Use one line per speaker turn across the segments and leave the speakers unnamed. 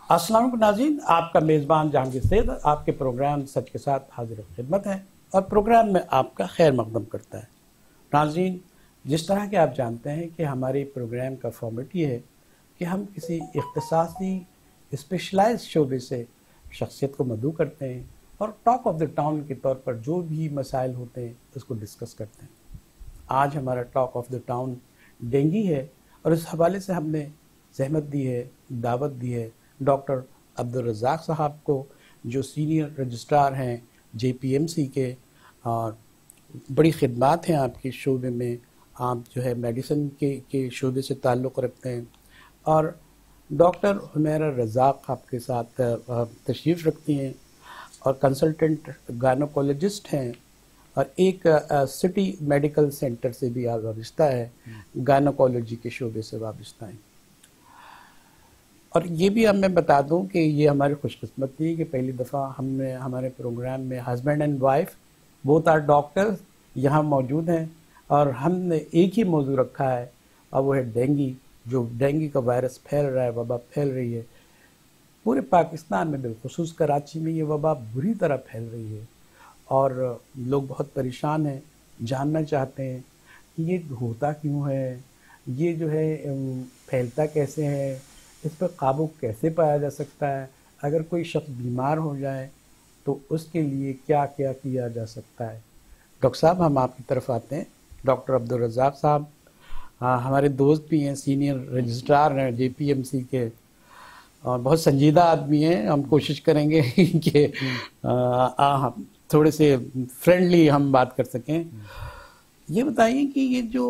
अस्सलाम वालेकुम नाज़रीन, आपका मेज़बान जहांगीर सैयद आपके प्रोग्राम सच के साथ हाजिर खिदमत है और प्रोग्राम में आपका खैर मकदम करता है। नाज़रीन, जिस तरह के आप जानते हैं कि हमारे प्रोग्राम का फॉर्मेट ये है कि हम किसी इख्तिसासी स्पेशलाइज्ड शोबे से शख्सियत को मदऊ करते हैं और टॉक ऑफ द टाउन के तौर पर जो भी मसाइल होते हैं उसको डिस्कस करते हैं। आज हमारा talk of the town dengue है और इस हवाले से हमने ज़हमत दी है, दावत दी है डॉक्टर अब्दुल रज़ाक साहब को, जो सीनियर रजिस्ट्रार हैं JPMC के, और बड़ी खिदमत हैं आपके शोबे में। आप जो है मेडिसिन के शोबे से ताल्लुक़ रखते हैं और डॉक्टर हुमैरा रज़ाक आपके साथ तशरीफ़ रखती हैं और कंसल्टेंट गायनोकोलॉजिस्ट हैं और एक सिटी मेडिकल सेंटर से भी वाबस्ता है, गायनोकोलॉजी के शोबे से वाबस्ता हैं। और ये भी मैं बता दूं कि ये हमारी खुशकिस्मती है कि पहली दफ़ा हमने हमारे प्रोग्राम में husband and wife both are doctors यहाँ मौजूद हैं और हमने एक ही मौजू रखा है और वो है डेंगू। जो डेंगू का वायरस फैल रहा है, वबा फैल रही है पूरे पाकिस्तान में, बिलखुसूस कराची में ये वबा बुरी तरह फैल रही है और लोग बहुत परेशान हैं, जानना चाहते हैं कि ये होता क्यों है, ये जो है फैलता कैसे है, इस पर काबू कैसे पाया जा सकता है, अगर कोई शख्स बीमार हो जाए तो उसके लिए क्या क्या किया जा सकता है। डॉक्टर साहब, हम आपकी तरफ आते हैं। डॉक्टर अब्दुल रज़ाक साहब हमारे दोस्त भी हैं, सीनियर रजिस्ट्रार हैं JPMC के और बहुत संजीदा आदमी हैं। हम कोशिश करेंगे कि थोड़े से फ्रेंडली हम बात कर सकें। ये बताइए कि ये जो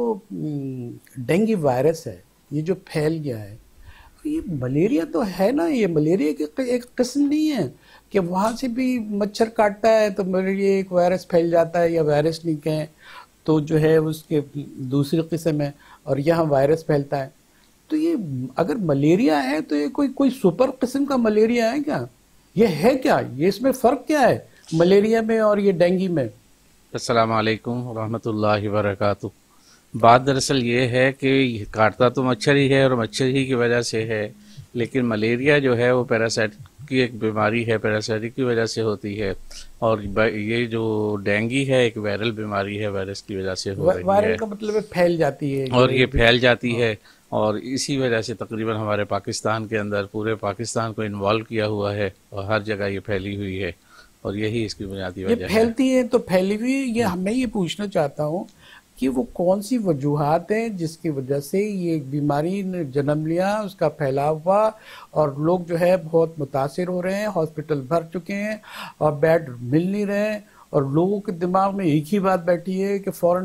डेंगू वायरस है, ये जो फैल गया है, ये मलेरिया तो है ना? ये मलेरिया की एक किस्म नहीं है कि वहाँ से भी मच्छर काटता है तो मलेरिया एक वायरस फैल जाता है, या वायरस नहीं कहें तो जो है उसके दूसरी किस्म है और यहाँ वायरस फैलता है। तो ये अगर मलेरिया है तो ये कोई सुपर किस्म का मलेरिया है क्या? ये है क्या? ये इसमें फ़र्क क्या है मलेरिया में और ये डेंगू में?
अस्सलाम वालेकुम रहमतुल्लाहि व बरकातुहू। बात दरअसल ये है कि काटता तो मच्छर ही है और मच्छर ही की वजह से है, लेकिन मलेरिया जो है वो पैरासाइट की एक बीमारी है, पैरासाइट की वजह से होती है। और ये जो डेंगू है एक वायरल बीमारी है, वायरस की वजह से हो रही है।
वायरल का मतलब है फैल जाती है
और ये फैल जाती है और इसी वजह से तकरीबन हमारे पाकिस्तान के अंदर पूरे पाकिस्तान को इन्वॉल्व किया हुआ है और हर जगह ये फैली हुई है और यही इसकी बुनियादी वजह है।
फैलती है तो फैली हुई, ये मैं ये पूछना चाहता हूँ कि वो कौन सी वजूहात हैं जिसकी वजह से ये बीमारी ने जन्म लिया, उसका फैलाव हुआ और लोग जो है बहुत मुतासिर हो रहे हैं, हॉस्पिटल भर चुके हैं और बेड मिल नहीं रहे हैं और लोगों के दिमाग में एक ही बात बैठी है कि फ़ौरन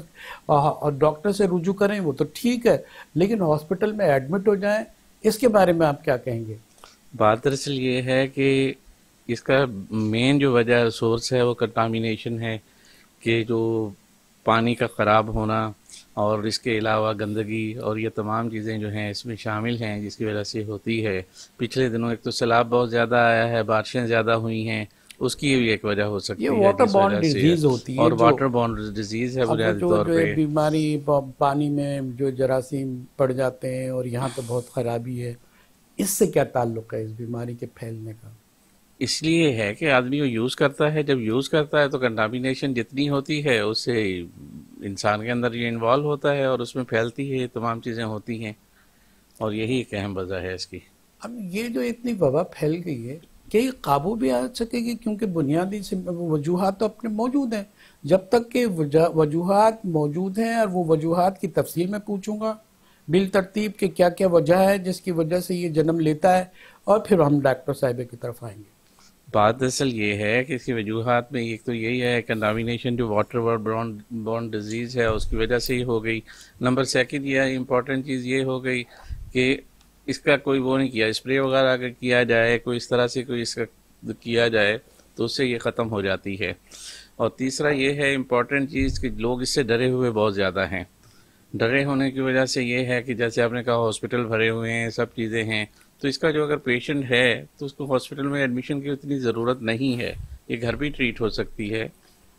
डॉक्टर से रुजू करें। वो तो ठीक है, लेकिन हॉस्पिटल में एडमिट हो जाएं, इसके बारे में आप क्या कहेंगे?
बात दरअसल ये है कि इसका मेन जो वजह सोर्स है वो कंटामिनेशन है, कि जो पानी का ख़राब होना और इसके अलावा गंदगी और ये तमाम चीज़ें जो हैं इसमें शामिल हैं, जिसकी वजह से होती है। पिछले दिनों एक तो सैलाब बहुत ज़्यादा आया है, बारिशें ज़्यादा हुई हैं, उसकी भी एक वजह हो सकती है।
वाटर बॉर्न डिजीज़ होती है
और वाटर बॉर्न डिजीज़ है बुनियादी तौर पे।
बीमारी पानी में जो जरासीम पड़ जाते हैं और यहाँ तो बहुत ख़राबी है, इससे क्या ताल्लुक़ है इस बीमारी के फैलने का?
इसलिए है कि आदमी वो यूज़ करता है, जब यूज़ करता है तो कंटामिनेशन जितनी होती है उससे इंसान के अंदर ये इन्वॉल्व होता है और उसमें फैलती है, तमाम चीज़ें होती हैं और यही एक अहम वजह है इसकी।
अब ये जो इतनी वबा फैल गई है, क्या ये काबू भी आ सकेगी? क्योंकि बुनियादी वजूहात तो अपने मौजूद हैं। जब तक के वजूहात मौजूद हैं, और वो वजूहात की तफसील में पूछूंगा बिल तरतीब के क्या क्या वजह है जिसकी वजह से ये जन्म लेता है, और फिर हम डॉक्टर साहिबे की तरफ आएंगे।
बात दरअसल ये है कि इसकी वजूहात में एक तो यही है कंटामिनेशन, जो वाटर बॉर्न डिजीज़ है उसकी वजह से ही हो गई। नंबर सेकंड ये इम्पॉर्टेंट चीज़ ये हो गई कि इसका कोई वो नहीं किया, स्प्रे वगैरह अगर किया जाए, कोई इस तरह से कोई इसका किया जाए तो उससे ये ख़त्म हो जाती है। और तीसरा ये है इम्पॉर्टेंट चीज़ कि लोग इससे डरे हुए बहुत ज़्यादा हैं। डरे होने की वजह से ये है कि जैसे आपने कहा हॉस्पिटल भरे हुए हैं, सब चीज़ें हैं, तो इसका जो अगर पेशेंट है तो उसको हॉस्पिटल में एडमिशन की उतनी ज़रूरत नहीं है, ये घर भी ट्रीट हो सकती है।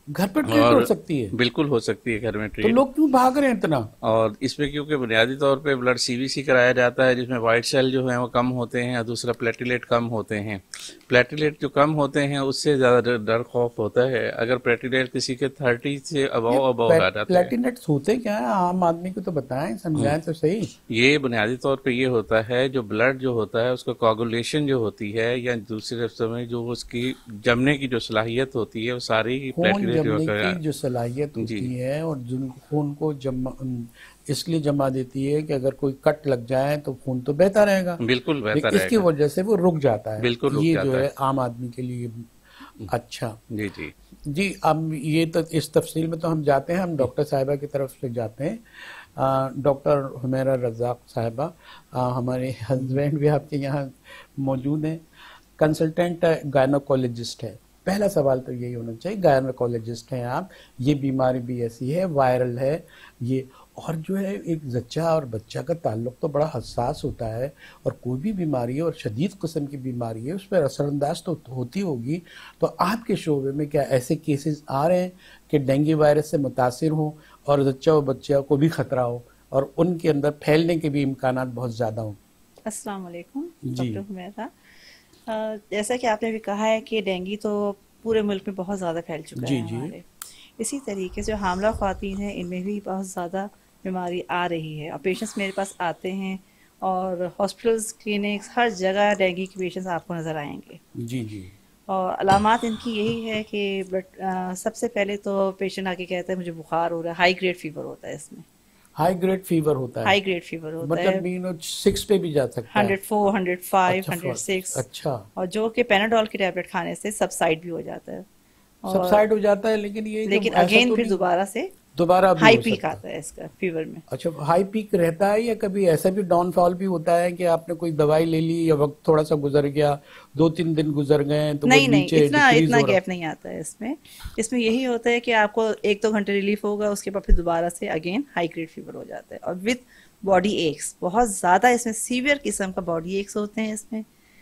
گھر پر ٹریٹ ہو سکتی ہے؟
بالکل ہو سکتی ہے گھر میں
تو
ٹریٹ.
لوگ کیوں بھاگ رہے ہیں اتنا؟
اور اس میں کیونکہ بنیادی طور پہ بلڈ سی وی سی کرایا جاتا ہے جس میں وائٹ سیل جو ہیں وہ کم ہوتے ہیں اور دوسرا پلیٹیلیٹ کم ہوتے ہیں. پلیٹیلیٹ جو کم ہوتے ہیں اس سے زیادہ ڈر خوف ہوتا ہے. اگر پلیٹیلیٹ کسی کے 30 سے ابو آ جاتے ہیں.
پلیٹینٹس ہوتے کیا ہے؟ عام آدمی کو تو بتائیں، سمجھائیں تو صحیح.
یہ بنیادی طور پہ یہ ہوتا ہے جو بلڈ جو ہوتا ہے اس کو کوگولیشن جو ہوتی ہے یا دوسرے لفظوں میں جو اس کی جمنے کی جو صلاحیت ہوتی ہے وہ ساری
خون جمنے کی جو صلاحیت ہوتی ہے اور خون کو اس لیے جما دیتی ہے کہ اگر کوئی کٹ لگ جائے تو خون تو بہتا رہے گا.
بالکل بہتر
اس کی وجہ سے وہ رک جاتا ہے.
بالکل
یہ جو ہے عام آدمی کے لیے. اچھا
جی جی
جی. اب یہ تو اس تفصیل میں تو ہم جاتے ہیں، ہم ڈاکٹر صاحبہ کی طرف سے جاتے ہیں. ڈاکٹر حمیرہ رزاق صاحبہ، ہمارے ہسبینڈ بھی آپ کے یہاں موجود ہیں، کنسلٹنٹ گائنوکولوجسٹ ہے. پہلا سوال تو یہی ہونا چاہیے، گائنوکولوجسٹ ہیں آپ، یہ بیماری بھی ایسی ہے، وائرل ہے یہ، اور جو ہے ایک زچہ اور بچہ کا تعلق تو بڑا حساس ہوتا ہے، اور کوئی بھی بیماری ہے اور شدید قسم کی بیماری ہے اس پر اثر انداز تو ہوتی ہوگی. تو آپ کے شعبے میں کیا ایسے کیسز آ رہے ہیں کہ ڈینگی وائرس سے متاثر ہوں اور زچہ و بچہ کو بھی خطرہ ہو اور ان کے اندر پھیلنے کے بھی امکانات بہت زیادہ ہوں؟
السلام علیکم
جی.
ڈاکٹر حمیرہ، جیسا کہ آپ نے بھی کہا ہے کہ ڈینگی تو پورے ملک میں بہت زیادہ پھیل چکا ہے ہمارے. اسی طریقے سے جو حاملہ خواتین ہیں ان میں بھی بہت زیادہ بیماری آ رہی ہے، اور پیشنٹس میرے پاس آتے ہیں، اور ہاسپٹلس، کلینکس، ہر جگہ ڈینگی کے پیشنٹس آپ کو نظر آئیں گے.
جی جی.
اور علامات ان کی یہی ہے کہ سب سے پہلے تو پیشنٹ آ کے کہتا ہے مجھے بخار ہو رہا ہے، ہائی گریڈ فیور ہوتا ہے. اس میں
ہائی گریڈ فیور ہوتا ہے؟
ہائی گریڈ فیور ہوتا ہے،
مطلب 6 پہ بھی جا سکتا ہے،
104، 105، 106.
اچھا.
اور جو کہ پیناڈول کی ٹیبلٹ کھانے سے سبسائڈ بھی ہو جاتا ہے،
سبسائڈ ہو جاتا ہے، لیکن
اگین پھر دوبارہ سے ہائی پیک آتا ہے اس کا فیور میں.
اچھا، ہائی پیک رہتا ہے یا کبھی ایسا بھی ڈاؤن فال بھی ہوتا ہے کہ آپ نے کوئی دوائی لے لی یا وقت تھوڑا سا گزر گیا، 2-3 دن گزر گئے تو
نہیں اتنا گیپ نہیں آتا ہے اس میں یہی ہوتا ہے کہ آپ کو 1-2 گھنٹے ریلیف ہوگا، اس کے بعد پھر دوبارہ سے اگین ہائی گریڈ فیور ہو جاتا ہے. اور وتھ باڈی ایکس، بہت زیادہ اس میں سیویئر قسم کا باڈی ایکس ہوتے ہیں اس میں،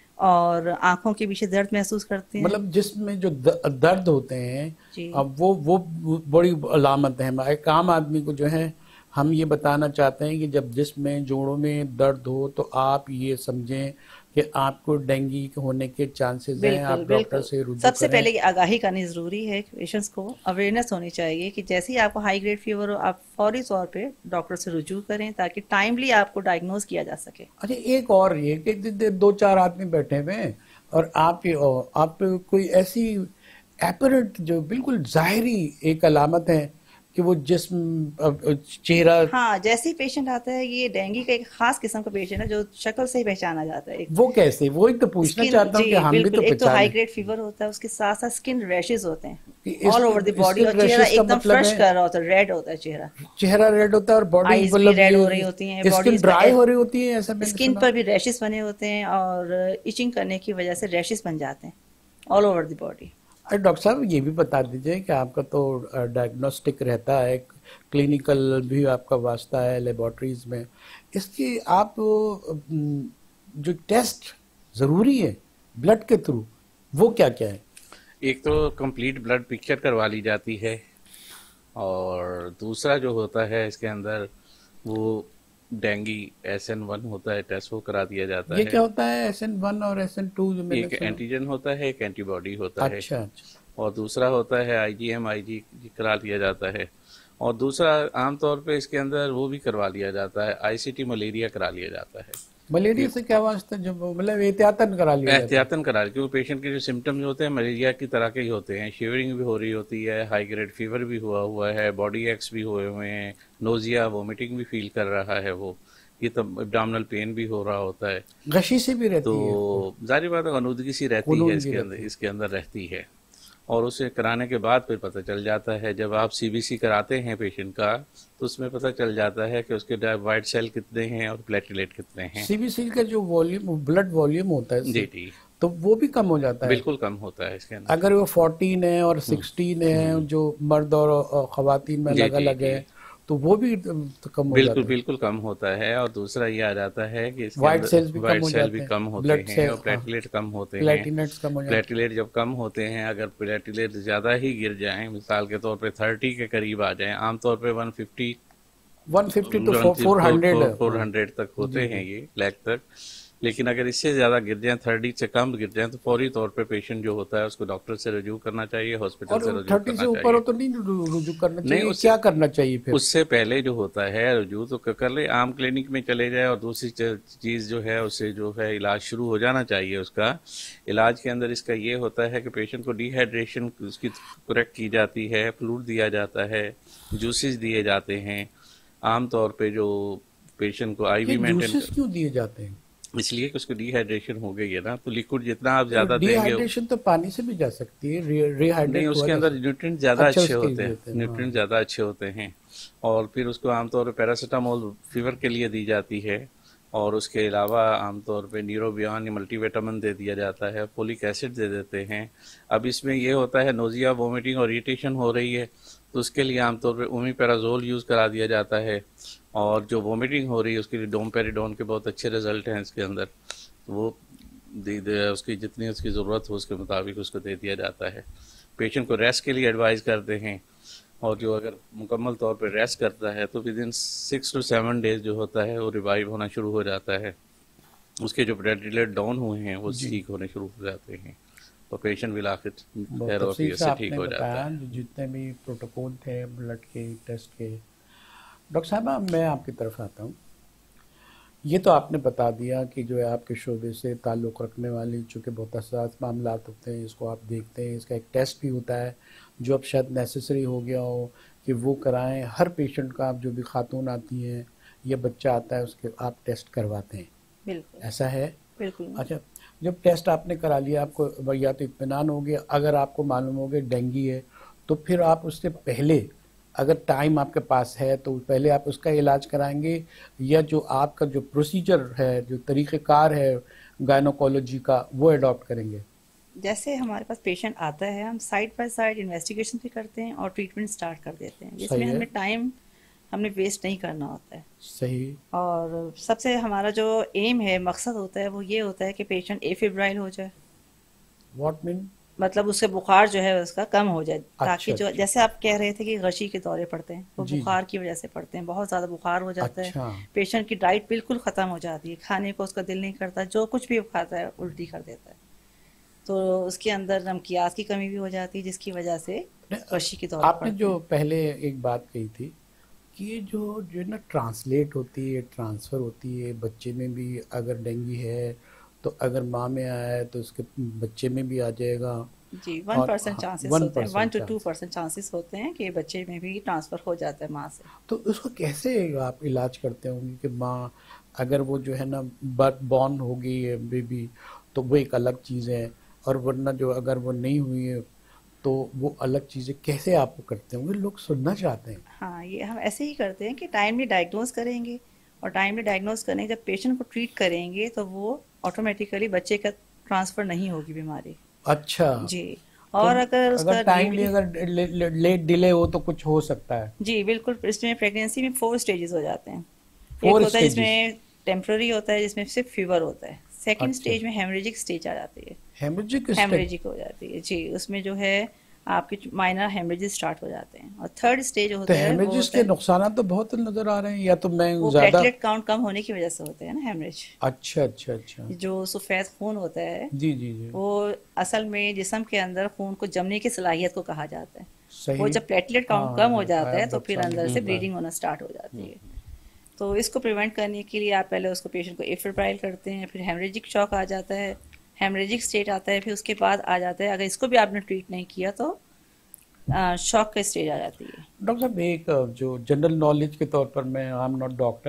اور آنکھوں کے پیچھے درد محسوس کرتے ہیں.
مطلب جسم میں جو درد ہوتے ہیں اب وہ بڑی علامت ہے. ایک عام آدمی کو جو ہے ہم یہ بتانا چاہتے ہیں کہ جب جسم میں جوڑوں میں درد ہو تو آپ یہ سمجھیں کہ آپ کو ڈینگی ہونے کے چانسز ہیں، آپ ڈاکٹر سے رجوع کریں.
سب سے پہلے آگاہی کرنی ضروری ہے، پیشنٹس کو اویئرنیس ہونی چاہیے کہ جیسے ہی آپ کو ہائی گریڈ فیور ہو آپ فوری طور پہ ڈاکٹر سے رجوع کریں تاکہ ٹائملی آپ کو ڈائگنوز کیا جا سکے.
اچھا، ایک اور یہ کہ 2-4 آدمی بیٹھے ہوئے ہیں اور آپ کوئی ایسی ایپرنٹ جو بالکل ظاہری ایک علامت ہے کہ وہ جسم، چہرہ.
ہاں، جیسے ہی پیشنٹ آتا ہے، یہ ڈینگی کا ایک خاص قسم کا پیشنٹ ہے جو شکل سے ہی پہچانا جاتا ہے.
وہ کیسے؟ وہی تو پوچھنا چاہتا ہوں کہ ہم بھی تو
ایک تو
پہچانے.
ہائی گریڈ فیور ہوتا ہے، اس کے ساتھ ساتھ اسکن ریشز ہوتے ہیں آل اوور دی باڈی، اور چہرہ ایک دم فریش کر رہا ہوتا ہے، ریڈ ہوتا ہے چہرہ
ریڈ ہوتا ہے اور باڈی
ریڈ ہو رہی ہوتی ہے،
اسکن ڈرائی ہو رہی ہوتی ہے. ایسا
اسکن پر بھی ریشز بنے ہوتے ہیں اور ایچنگ کرنے کی وجہ سے ریشز بن جاتے ہیں all over the body.
Doctor صاحب یہ بھی بتا دیجئے کہ آپ کا تو ڈائگنوسٹک رہتا ہے، کلینیکل بھی آپ کا واسطہ ہے لیبارٹریز میں، اس کی آپ جو ٹیسٹ ضروری ہے بلڈ کے تھرو وہ کیا کیا ہے؟
ایک تو کمپلیٹ بلڈ پکچر کروا لی جاتی ہے، اور دوسرا جو ہوتا ہے اس کے اندر وہ ڈینگی SN1 ہوتا ہے، ٹیسٹ وہ کرا دیا جاتا ہے.
یہ کیا ہوتا ہے SN1 اور SN2؟
ایک اینٹیجن ہوتا ہے، ایک اینٹی باڈی ہوتا ہے.
اچھا.
اور دوسرا ہوتا ہے IgM کرا لیا جاتا ہے. اور دوسرا عام طور پہ اس کے اندر وہ بھی کروا لیا جاتا ہے، ICT ملیریا کرا لیا جاتا ہے.
ملیریا سے کیا واسطہ؟ جب مطلب احتیاطاً کرا لیا،
احتیاطاً کرا لیا، کیونکہ پیشنٹ کے جو سمٹمز ہوتے ہیں ملیریا کی طرح کے ہی ہوتے ہیں. شیورنگ بھی ہو رہی ہوتی ہے، ہائی گریڈ فیور بھی ہوا ہے، باڈی ایکس بھی ہوئے ہوئے ہیں، نوزیا وومٹنگ بھی فیل کر رہا ہے، وہ یہ تو ابڈامنل پین بھی ہو رہا ہوتا ہے،
غشی سے بھی رہتی ہے.
تو ظاہر بات ہے غنودگی سی رہتی ہے اس کے اندر رہتی ہے. اور اسے کرانے کے بعد پھر پتہ چل جاتا ہے، جب آپ CBC کراتے ہیں پیشنٹ کا تو اس میں پتہ چل جاتا ہے کہ اس کے وائٹ سیل کتنے ہیں اور پلیٹلیٹ کتنے ہیں.
CBC کا جو بلڈ والیوم ہوتا ہے
جی
تو وہ بھی کم ہو جاتا ہے؟
بالکل کم ہوتا ہے اس کے اندر.
اگر وہ 14 ہے اور 16 ہے جو مرد اور خواتین میں الگ الگ ہے، تو وہ بھی کم ہو جاتا ہے.
بالکل کم ہوتا ہے. اور دوسرا یہ آ جاتا ہے کہ اس کے
وائٹ سیلز
بھی کم ہوتے ہیں اور پلیٹلیٹ کم ہوتے ہیں. پلیٹلیٹ جب کم ہوتے ہیں, اگر پلیٹلیٹ زیادہ ہی گر جائیں, مثال کے طور پہ 30 کے قریب آ جائیں, عام طور پہ 150
to
400 تک ہوتے ہیں یہ لیک تک. لیکن اگر اس سے زیادہ گر جائیں, 30 سے کم گر جائیں, تو فوری طور پہ پیشنٹ جو ہوتا ہے اس کو ڈاکٹر سے رجوع کرنا چاہیے, ہاسپٹل سے رجوع کرنا چاہیے.
30 سے اوپر ہو تو نہیں رجوع کرنا چاہیے, کیا کرنا چاہیے پھر؟
اس سے پہلے جو ہوتا ہے رجوع تو کر لے, عام کلینک میں چلے جائے, اور دوسری چیز جو ہے اس سے جو ہے علاج شروع ہو جانا چاہیے. اس کا علاج کے اندر اس کا یہ ہوتا ہے کہ پیشنٹ کو ڈی ہائیڈریشن اس کی کریکٹ کی جاتی ہے, فلوئڈ دیا جاتا ہے, جوسز دیے جاتے ہیں. عام طور پہ جو پیشنٹ کو آئی وی مینٹین
کیوں دیے جاتے ہیں؟
اس لیے کہ اس کو ڈی ہائیڈریشن ہو گئی ہے نا, تو لیکوڈ جتنا آپ زیادہ دیں گے.
ڈی ہائیڈریشن تو پانی سے بھی جا سکتی ہے,
نہیں, اس کے اندر نیوٹرینٹ زیادہ اچھے ہوتے ہیں, نیوٹرینٹ زیادہ اچھے ہوتے ہیں. اور پھر اس کو عام طور پہ پیراسیٹامول فیور کے لیے دی جاتی ہے, اور اس کے علاوہ عام طور پہ نیوروبیان یا ملٹی ویٹامن دے دیا جاتا ہے, فولک ایسڈ دے دیتے ہیں. اب اس میں یہ ہوتا ہے نوزیا, وومیٹنگ اور اریٹیشن ہو رہی ہے, تو اس کے لیے عام طور پہ اومیپیرازول یوز کرا دیا جاتا ہے. اور جو وومیٹنگ ہو رہی ہے اس کے لیے ڈومپیریڈون کے بہت اچھے رزلٹ ہیں اس کے اندر, وہ اس کی جتنی اس کی ضرورت ہو اس کے مطابق اس کو دے دیا جاتا ہے. پیشنٹ کو ریسٹ کے لیے ایڈوائز کرتے ہیں, اور جو اگر مکمل طور پہ ریسٹ کرتا ہے تو ود ان 6 to 7 days جو ہوتا ہے وہ ریوائیو ہونا شروع ہو جاتا ہے. اس کے جو پلیٹلیٹ ڈاؤن ہوئے ہیں وہ ٹھیک ہونے شروع ہو جاتے ہیں, اور پیشنٹ بالآخر خیر عافیت سے ٹھیک ہو جاتا ہے.
جتنے بھی پروٹوکول تھے بلڈ کے ٹیسٹ کے, ڈاکٹر صاحبہ میں آپ کی طرف آتا ہوں. یہ تو آپ نے بتا دیا کہ جو ہے آپ کے شعبے سے تعلق رکھنے والی چونکہ بہت حساس معاملات ہوتے ہیں, اس کو آپ دیکھتے ہیں, اس کا ایک ٹیسٹ بھی ہوتا ہے جو اب شاید نیسیسری ہو گیا ہو کہ وہ کرائیں. ہر پیشنٹ کا آپ جو بھی خاتون آتی ہیں یا بچہ آتا ہے اس کے آپ ٹیسٹ کرواتے ہیں,
بالکل
ایسا ہے؟
بالکل.
اچھا, جب ٹیسٹ آپ نے کرا لیا, آپ کو یا تو اطمینان ہو گیا, اگر آپ کو معلوم ہو گیا ڈینگی ہے, تو پھر آپ اس سے پہلے اگر ٹائم آپ کے پاس ہے تو پہلے آپ اس کا علاج کرائیں گے, یا جو آپ کا جو پروسیجر ہے, جو طریقہ کار ہے گائنوکالوجی کا, وہ اڈاپٹ کریں گے؟
جیسے ہمارے پاس پیشنٹ آتا ہے, ہم سائڈ بائی سائڈ انویسٹیگیشن بھی کرتے ہیں اور ٹریٹمنٹ سٹارٹ کر دیتے ہیں, جس میں ہمیں ٹائم ویسٹ نہیں کرنا ہوتا ہے.
صحیح.
اور سب سے ہمارا جو ایم ہے, مقصد ہوتا ہے, وہ یہ ہوتا ہے کہ پیشنٹ ایفیبرائل ہو جائے.
What mean?
مطلب اس سے بخار جو ہے اس کا کم ہو جائے, تاکہ جو جیسے آپ کہہ رہے تھے کہ غشی کے دورے پڑتے ہیں, وہ بخار کی وجہ سے پڑتے ہیں, بہت زیادہ بخار ہو جاتا ہے, پیشنٹ کی ڈائٹ بالکل ختم ہو جاتی ہے, کھانے کو اس کا دل نہیں کرتا, جو کچھ بھی کھاتا ہے الٹی کر دیتا ہے, تو اس کے اندر نمکیات کی کمی بھی ہو جاتی ہے, جس کی وجہ سے غشی کے دورے.
آپ نے جو پہلے ایک بات کہی تھی کہ یہ جو نا ٹرانسلیٹ ہوتی ہے, ٹرانسفر ہوتی ہے, بچے میں بھی اگر ڈینگی ہے تو اگر ماں میں آیا ہے تو اس کے بچے میں بھی آ جائے گا.
جی 1% چانسز ہوتے ہیں, 1 to 2% چانسز ہوتے ہیں کہ بچے میں بھی ٹرانسفر ہو جاتا ہے ماں سے.
تو اس کو کیسے آپ علاج کرتے ہوں گے کہ ماں اگر وہ جو ہے نا بورن ہوگی ہے بیبی تو وہ ایک الگ چیز ہے, اور ورنہ جو اگر وہ نہیں ہوئی ہے تو وہ الگ چیزیں کیسے آپ کو کرتے ہوں گے؟ لوگ سننا چاہتے ہیں.
ہاں, یہ ہم ایسے ہی کرتے ہیں کہ ٹائملی ڈائگنوز کریں گے, اور ٹائملی ڈائگنوز کریں گے, جب پیشنٹ کو ٹریٹ کریں گے تو وہ آٹومیٹیکلی بچے کا ٹرانسفر نہیں ہوگی بیماری.
اچھا
جی. اور اگر اس کا
ٹائملی اگر لیٹ ڈیلے ہو تو کچھ ہو سکتا ہے.
جی بالکل. اس میں پریگنینسی میں 4 اسٹیجز ہو جاتے ہیں. ایک ہوتا ہے جس میں ٹیمپرری ہوتا ہے, جس میں صرف فیور ہوتا ہے. سیکنڈ اسٹیج میں ہیمریجک اسٹیج آ جاتی ہے, ہیمریجک ہو جاتی ہے. جی, اس میں جو ہے آپ کے مائنر ہیمریجز سٹارٹ ہو جاتے ہیں. اور تھرڈ اسٹیج ہوتا ہے,
ہیمریجز کے نقصانات تو بہت نظر آ رہے ہیں, یا تو میں
وہ
زیادہ
پلیٹلیٹ کاؤنٹ کم ہونے کی وجہ سے ہوتے ہیں نا ہیمریج.
اچھا اچھا اچھا.
جو سفید خون ہوتا ہے,
جی جی جی,
وہ اصل میں جسم کے اندر خون کو جمنے کی صلاحیت کو کہا جاتا ہے.
صحیح.
وہ جب پلیٹلیٹ کاؤنٹ کم ہو جاتا ہے تو پھر اندر سے بلیڈنگ ہونا سٹارٹ ہو جاتی ہے. تو اس کو پریونٹ کرنے کے لیے آپ پہلے اس کو پیشنٹ کو ایفیبرائل کرتے ہیں, پھر ہیمریجک شوک آ جاتا ہے, ہیمریجک اسٹیج آتا ہے, پھر اس کے بعد آ جاتا ہے, اگر اس کو بھی آپ نے ٹریٹ نہیں کیا تو شوک کا اسٹیج آ جاتی ہے.
ڈاکٹر صاحب, ایک جو جنرل نالج کے طور پر, میں آئی ایم ناٹ ڈاکٹر,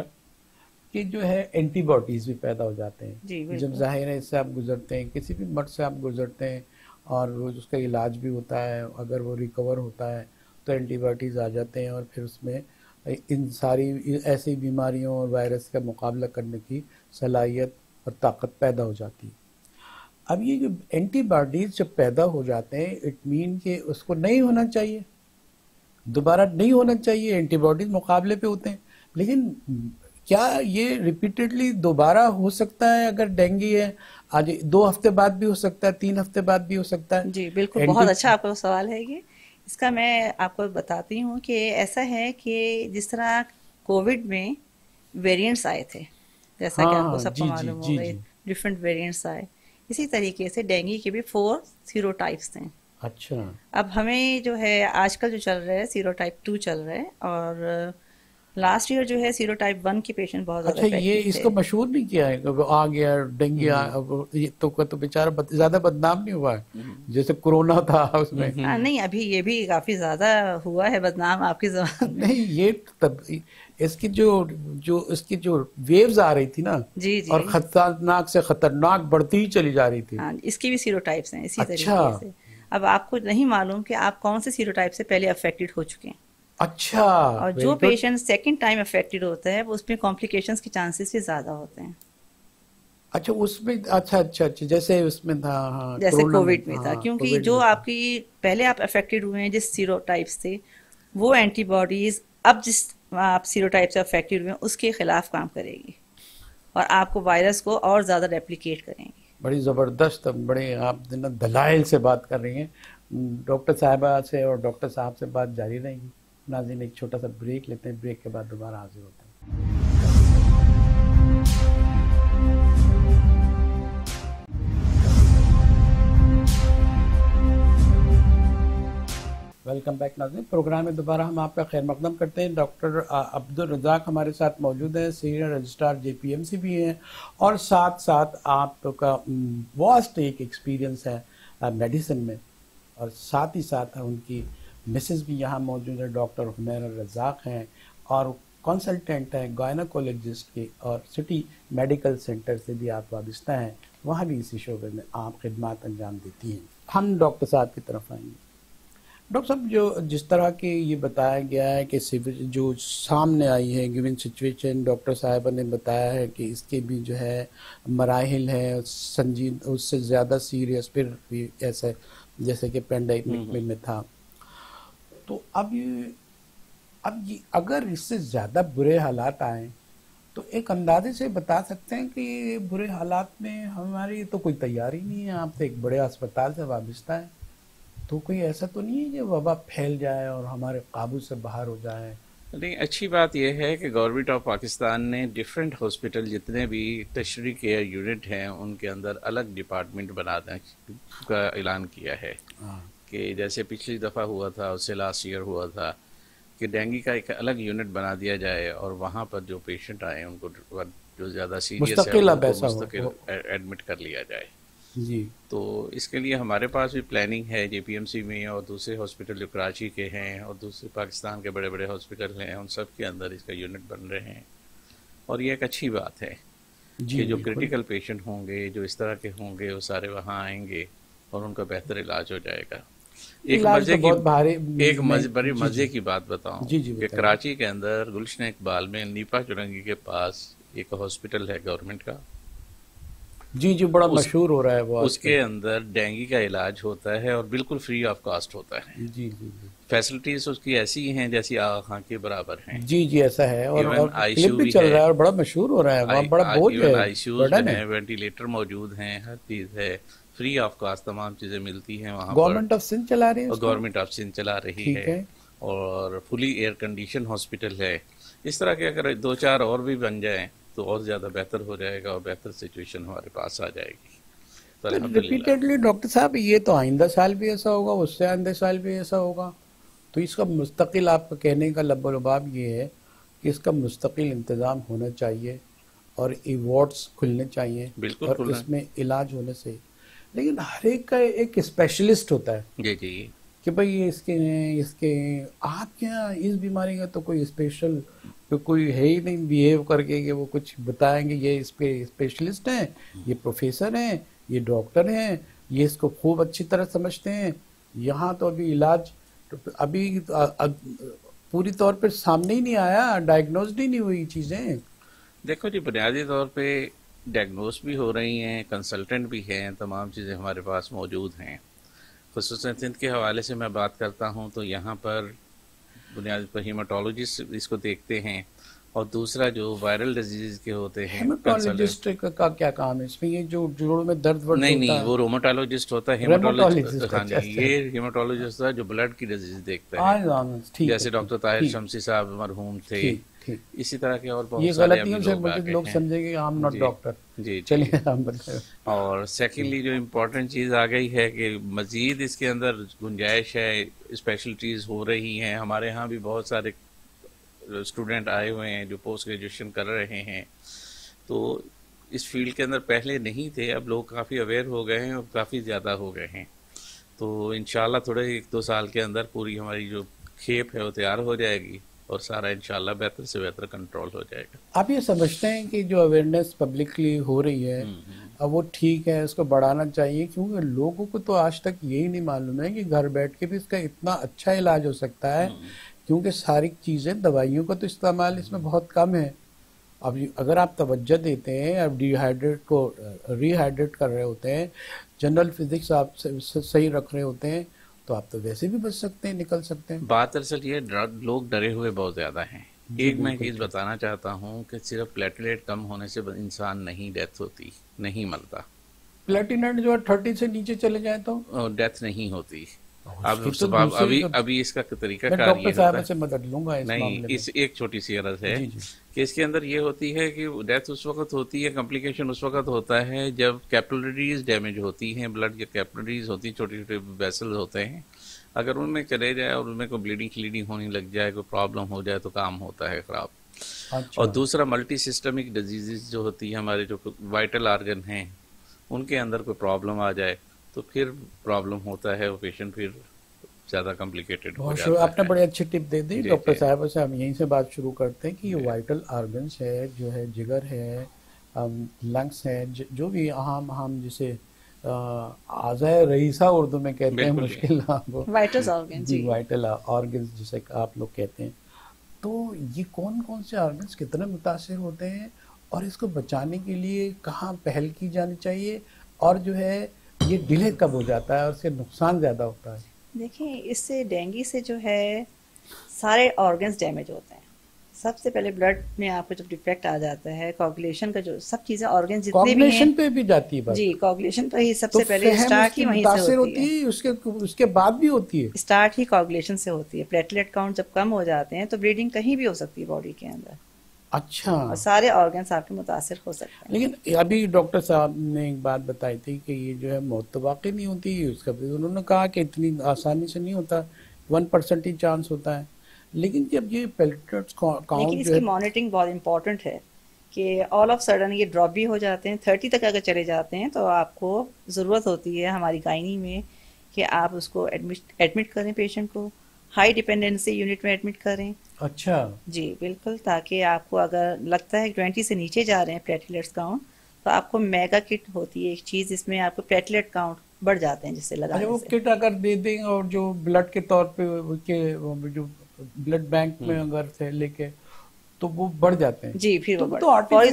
کہ جو ہے اینٹی باڈیز بھی پیدا ہو جاتے ہیں.
جی
جب ظاہر ہے اس سے آپ گزرتے ہیں, کسی بھی مرض سے آپ گزرتے ہیں, اور اس کا علاج بھی ہوتا ہے, اگر وہ ریکور ہوتا ہے تو اینٹی باڈیز آ جاتے ہیں, اور پھر اس میں ان ساری ایسی بیماریوں اور وائرس کا مقابلہ کرنے کی صلاحیت اور طاقت پیدا ہو جاتی ہے. اب یہ جو اینٹی باڈیز جب پیدا ہو جاتے ہیں, اٹ مین کہ اس کو نہیں ہونا چاہیے. دوبارہ نہیں ہونا چاہیے، اینٹی باڈیز مقابلے پہ ہوتے ہیں، لیکن کیا یہ ریپیٹڈلی دوبارہ ہو سکتا ہے اگر ڈینگی ہے؟ آج 2 ہفتے بعد بھی ہو سکتا ہے، 3 ہفتے بعد بھی ہو سکتا ہے؟
جی بالکل، بہت اچھا آپ کا سوال ہے یہ. اس کا میں آپ کو بتاتی ہوں کہ ایسا ہے کہ جس طرح کووڈ میں ویریئنٹس آئے تھے، جیسا کہ آپ کو سب کو معلوم ہو گئے، ڈفرینٹ ویریئنٹس آئے، اسی طریقے سے ڈینگی کے بھی 4 سیرو ٹائپس تھے.
اچھا.
اب ہمیں جو ہے آج کل جو چل رہا ہے سیرو ٹائپ 2 چل رہا ہے، اور لاسٹ ایئر جو ہے سیرو ٹائپ 1 کے پیشنٹ بہت زیادہ
اچھا، یہ اس کو مشہور نہیں کیا ہے کہ آ گیا ڈینگی تو بیچارہ زیادہ بدنام نہیں ہوا ہے جیسے کورونا تھا اس میں؟
نہیں، ابھی یہ بھی کافی زیادہ ہوا ہے بدنام آپ کی زبان.
نہیں، یہ اس کی جو ویوز آ رہی تھی نا،
جی
اور خطرناک سے خطرناک بڑھتی ہی چلی جا رہی تھی.
ہاں، اس کی بھی سیرو ٹائپس ہیں اسی طریقے سے. اب آپ کو نہیں معلوم کہ آپ کون سے سیرو ٹائپ سے پہلے افیکٹڈ ہو چکے ہیں.
اچھا.
اور جو پیشنٹ سیکنڈ ٹائم افیکٹڈ ہوتا ہے اس میں کمپلیکیشنز کے چانسز بھی زیادہ ہوتے ہیں.
اچھا، اس میں اچھا جیسے اس میں تھا، ہاں
جیسے کووڈ میں تھا، کیونکہ جو آپ کی پہلے آپ افیکٹڈ ہوئے ہیں جس سیرو ٹائپ سے، وہ اینٹی باڈیز اب جس آپ سیرو ٹائپ سے افیکٹڈ ہوئے ہیں اس کے خلاف کام کرے گی اور آپ کو وائرس کو اور زیادہ ریپلیکیٹ کریں گی.
بڑی زبردست، بڑے آپ دلائل سے بات کر رہی ہیں. ڈاکٹر صاحبہ سے اور ڈاکٹر صاحب سے بات جاری رہے گی. ناظرین، ایک چھوٹا سا بریک لیتے ہیں، بریک کے بعد دوبارہ حاضر ہوتے ہیں. ویلکم بیک ناظرین، پروگرام میں دوبارہ ہم آپ کا خیر مقدم کرتے ہیں. ڈاکٹر عبدالرزاق ہمارے ساتھ موجود ہیں، سینئر رجسٹرار JPMC بھی ہیں، اور ساتھ ساتھ آپ کا واسٹ ایک ایکسپیرینس ہے میڈیسن میں، اور ساتھ ہی ساتھ ان کی مسز بھی یہاں موجود ہے، ڈاکٹر حمیرہ رزاق ہیں، اور کنسلٹنٹ ہیں گائناکولوجسٹ کی، اور سٹی میڈیکل سینٹر سے بھی آپ وابستہ ہیں، وہاں بھی اسی شعبے میں آپ خدمات انجام دیتی ہیں. ہم ڈاکٹر صاحب کی طرف آئیں گے. ڈاکٹر صاحب، جس طرح کہ یہ بتایا گیا ہے کہ جو سامنے آئی ہے گیون سچویشن، ڈاکٹر صاحبہ نے بتایا ہے کہ اس کے بھی جو ہے مراحل ہیں سنجید، اس سے زیادہ سیریس، پھر بھی ایسے جیسے کہ پینڈیمک میں تھا. تو اب یہ اگر اس سے زیادہ برے حالات آئیں تو ایک اندازے سے بتا سکتے ہیں کہ برے حالات میں ہماری تو کوئی تیاری نہیں ہے. آپ تو ایک بڑے اسپتال سے وابستہ ہیں، تو کوئی ایسا تو نہیں ہے کہ وبا پھیل جائے اور ہمارے قابو سے باہر ہو جائے؟
نہیں، اچھی بات یہ ہے کہ گورنمنٹ آف پاکستان نے ڈیفرنٹ ہاسپٹل جتنے بھی ٹیرشری کیئر یونٹ ہیں ان کے اندر الگ ڈپارٹمنٹ بنانے کا اعلان کیا ہے. کہ جیسے پچھلی دفعہ ہوا تھا، اس سے لاسٹ ایئر ہوا تھا کہ ڈینگی کا ایک الگ یونٹ بنا دیا جائے، اور وہاں پر جو پیشنٹ آئے ان کو جو زیادہ سیریس ہے ان کو مستقل ایڈمٹ کر لیا جائے.
جی.
تو اس کے لیے ہمارے پاس بھی پلاننگ ہے JPMC میں، اور دوسرے ہاسپٹل جو کراچی کے ہیں اور دوسرے پاکستان کے بڑے بڑے ہاسپٹل ہیں ان سب کے اندر اس کا یونٹ بن رہے ہیں. اور یہ ایک اچھی بات ہے کہ جو کرٹیکل پیشنٹ ہوں گے، جو اس طرح کے ہوں گے، وہ سارے وہاں آئیں گے اور ان کا بہتر علاج ہو جائے گا. ایک بڑی مزے کی بات بتاؤں کہ کراچی کے اندر گلشن اقبال میں نیپا چورنگی کے پاس ایک ہاسپٹل ہے گورنمنٹ کا.
جی، بڑا مشہور ہو رہا ہے وہ.
اس کے اندر ڈینگی کا علاج ہوتا ہے اور بالکل فری آف کاسٹ ہوتا ہے.
جی.
فیسلٹیز اس کی ایسی ہیں جیسی آغا خان کے برابر ہیں.
جی ایسا ہے، اور کلپ بھی چل رہا ہے اور بڑا مشہور ہو رہا ہے. وہاں بڑا بوجھ ہے،
ICUs ہیں، وینٹیلیٹر موجود ہیں، ہر چیز ہے، فری آف کاسٹ تمام چیزیں ملتی ہیں وہاں.
گورنمنٹ آف سندھ چلا رہی ہے،
گورنمنٹ آف سندھ چلا رہی ہے، اور فلی ایئر کنڈیشن ہاسپٹل ہے. اس طرح کے اگر 2-4 اور بھی بن جائیں تو اور زیادہ بہتر ہو جائے گا اور بہتر سچویشن ہمارے پاس آ جائے گی.
ریپیٹڈلی ڈاکٹر صاحب، یہ تو آئندہ سال بھی ایسا ہوگا، اس سے آئندہ سال بھی ایسا ہوگا، تو اس کا مستقل، آپ کا کہنے کا لب و لباب یہ ہے کہ اس کا مستقل انتظام ہونا چاہیے اور ایوارڈز کھلنے چاہیے اور اس میں علاج ہونے سے. لیکن ہر ایک کا ایک اسپیشلسٹ ہوتا ہے.
جی
کہ بھئی اس کے آپ کے یہاں اس بیماری کا تو کوئی اسپیشل کوئی ہے ہی نہیں بیہیو کر کے کہ وہ کچھ بتائیں گے یہ اس پہ اسپیشلسٹ ہیں، یہ پروفیسر ہیں، یہ ڈاکٹر ہیں، یہ اس کو خوب اچھی طرح سمجھتے ہیں. یہاں تو ابھی علاج ابھی پوری طور پہ سامنے ہی نہیں آیا، ڈائگنوزڈ ہی نہیں ہوئی چیزیں.
دیکھو جی، بنیادی طور پہ ڈائگنوز بھی ہو رہی ہیں، کنسلٹنٹ بھی ہیں، تمام چیزیں ہمارے پاس موجود ہیں. خصوصاً سندھ کے حوالے سے میں بات کرتا ہوں تو یہاں پر بنیادی پر ہیماٹولوجسٹ اس کو دیکھتے ہیں، اور دوسرا جو وائرل ڈیزیز کے ہوتے ہیں
ہیماٹولوجسٹ کا کیا کام ہے اس میں؟ یہ جو جوڑوں میں درد ورد
نہیں
ہوتا ہے
وہ روماٹولوجسٹ ہوتا ہے،
ریماٹولوجسٹ،
ہاں جی یہ ہیماٹولوجسٹ ہے جو بلڈ کی ڈیزیز دیکھتا ہے، جیسے ڈاکٹر طاہر شمسی صاحب مرحوم تھے، اسی طرح کے اور بہت سارے
غلطیوں سے لوگ سمجھے گے ہم ناٹ ڈاکٹر.
جی
چلیے ہم بتائیں.
اور سیکنڈلی جو امپورٹنٹ چیز آ گئی ہے کہ مزید اس کے اندر گنجائش ہے، اسپیشلٹیز ہو رہی ہیں. ہمارے ہاں بھی بہت سارے اسٹوڈنٹ آئے ہوئے ہیں جو پوسٹ گریجویشن کر رہے ہیں، تو اس فیلڈ کے اندر پہلے نہیں تھے، اب لوگ کافی اویئر ہو گئے ہیں اور کافی زیادہ ہو گئے ہیں. تو انشاءاللہ تھوڑے 1-2 سال کے اندر پوری ہماری جو کھیپ ہے وہ تیار ہو جائے گی اور سارا انشاءاللہ بہتر سے بہتر کنٹرول ہو جائے گا.
آپ یہ سمجھتے ہیں کہ جو اویئرنیس پبلکلی ہو رہی ہے اب وہ ٹھیک ہے، اس کو بڑھانا چاہیے؟ کیونکہ لوگوں کو تو آج تک یہی نہیں معلوم ہے کہ گھر بیٹھ کے بھی اس کا اتنا اچھا علاج ہو سکتا ہے، کیونکہ ساری چیزیں دوائیوں کا تو استعمال اس میں بہت کم ہے. اب اگر آپ توجہ دیتے ہیں، اب ڈی ہائیڈریٹ کو ری ہائیڈریٹ کر رہے ہوتے ہیں، جنرل فزکس آپ صحیح رکھ رہے ہوتے ہیں، تو آپ تو ویسے بھی بچ سکتے ہیں، نکل سکتے ہیں.
بات اصل یہ لوگ ڈرے ہوئے بہت زیادہ ہیں. ایک میں چیز بتانا چاہتا ہوں کہ صرف پلیٹلیٹ کم ہونے سے انسان نہیں ڈیتھ ہوتی، نہیں مرتا.
پلیٹلیٹ جو 30 سے نیچے چلے جائیں تو
ڈیتھ نہیں ہوتی. ابھی اس کا طریقہ کار
ڈاکٹر صاحب سے مدد لوں گا.
نہیں، اس ایک چھوٹی سی عرض ہے کہ اس کے اندر یہ ہوتی ہے کہ ڈیتھ اس وقت ہوتی ہے، کمپلیکیشن اس وقت ہوتا ہے جب کیپلریز ڈیمیج ہوتی ہیں، بلڈ کی کیپلریز ہوتی ہیں، چھوٹے چھوٹے ویسل ہوتے ہیں، اگر ان میں چلے جائے اور ان میں کوئی بلیڈنگ ہونے لگ جائے، کوئی پرابلم ہو جائے تو کام ہوتا ہے خراب. اور دوسرا ملٹی سسٹمک ڈیزیزز جو ہوتی ہیں، ہمارے جو وائٹل آرگن ہیں ان کے اندر کوئی پرابلم آ جائے تو پھر پرابلم ہوتا ہے، وہ پیشنٹ پھر زیادہ کمپلیکیٹڈ ہو جاتا ہے.
آپ نے بڑی اچھی ٹپ دے دی ڈاکٹر صاحب سے. ہم یہیں سے بات شروع کرتے ہیں کہ یہ وائٹل آرگنس ہے، جو ہے جگر ہے، لنگس ہے، جو بھی ہم جسے اعضائے رئیسہ اردو میں کہتے ہیں، مشکل
وائٹل آرگن،
جی وائٹل آرگنس جسے آپ لوگ کہتے ہیں. تو یہ کون کون سے آرگنس کتنے متاثر ہوتے ہیں اور اس کو بچانے کے لیے کہاں پہل کی جانی چاہیے، اور جو ہے یہ ڈیلے کب ہو جاتا ہے اور اس سے نقصان زیادہ ہوتا ہے؟
دیکھیں، اس سے ڈینگی سے جو ہے سارے آرگنز ڈیمیج ہوتے ہیں. سب سے پہلے بلڈ میں آپ کو جب ڈیفیکٹ آ جاتا ہے، کوگولیشن کا جو سب چیزیں آرگنز جتنے بھی ہیں
پہ بھی جاتی ہے.
جی کوگولیشن پہ ہی سب سے پہلے اسٹارٹ ہی وہیں سے ہوتی ہے.
اس کے بعد بھی ہوتی ہے،
اسٹارٹ ہی کوگولیشن سے ہوتی ہے. پلیٹلیٹ کاؤنٹ جب کم ہو جاتے ہیں تو بلیڈنگ کہیں بھی ہو سکتی ہے باڈی کے اندر.
اچھا.
اور سارے آرگنز آپ کے متاثر ہو سکتے ہیں.
لیکن ابھی ڈاکٹر صاحب نے ایک بات بتائی تھی کہ یہ جو ہے موت تو واقعی نہیں ہوتی، اس کا بھی انہوں نے کہا کہ اتنی آسانی سے نہیں ہوتا، 1% ہی چانس ہوتا ہے. لیکن جب یہ پلیٹلیٹس کاؤنٹ،
لیکن اس کی مانیٹرنگ بہت امپورٹنٹ ہے کہ آل آف سڈن یہ ڈراپ بھی ہو جاتے ہیں. 30 تک اگر چلے جاتے ہیں تو آپ کو ضرورت ہوتی ہے ہماری گائنی میں کہ آپ اس کو ایڈمٹ کریں، پیشنٹ کو ہائی ڈیپینڈنسی یونٹ میں ایڈمٹ کریں.
اچھا
جی بالکل، تاکہ آپ کو اگر لگتا ہے 20 سے نیچے جا رہے ہیں پلیٹلیٹس کاؤنٹ تو آپ کو میگا کٹ ہوتی ہے ایک چیز، جس میں آپ کو پلیٹلیٹ کاؤنٹ بڑھ جاتے ہیں جس سے لگانے سے.
وہ کٹ اگر دے دیں اور جو بلڈ کے طور پہ جو بلڈ بینک میں اگر سے لے کے تو وہ بڑھ جاتے ہیں.
جی پھر وہ
فوری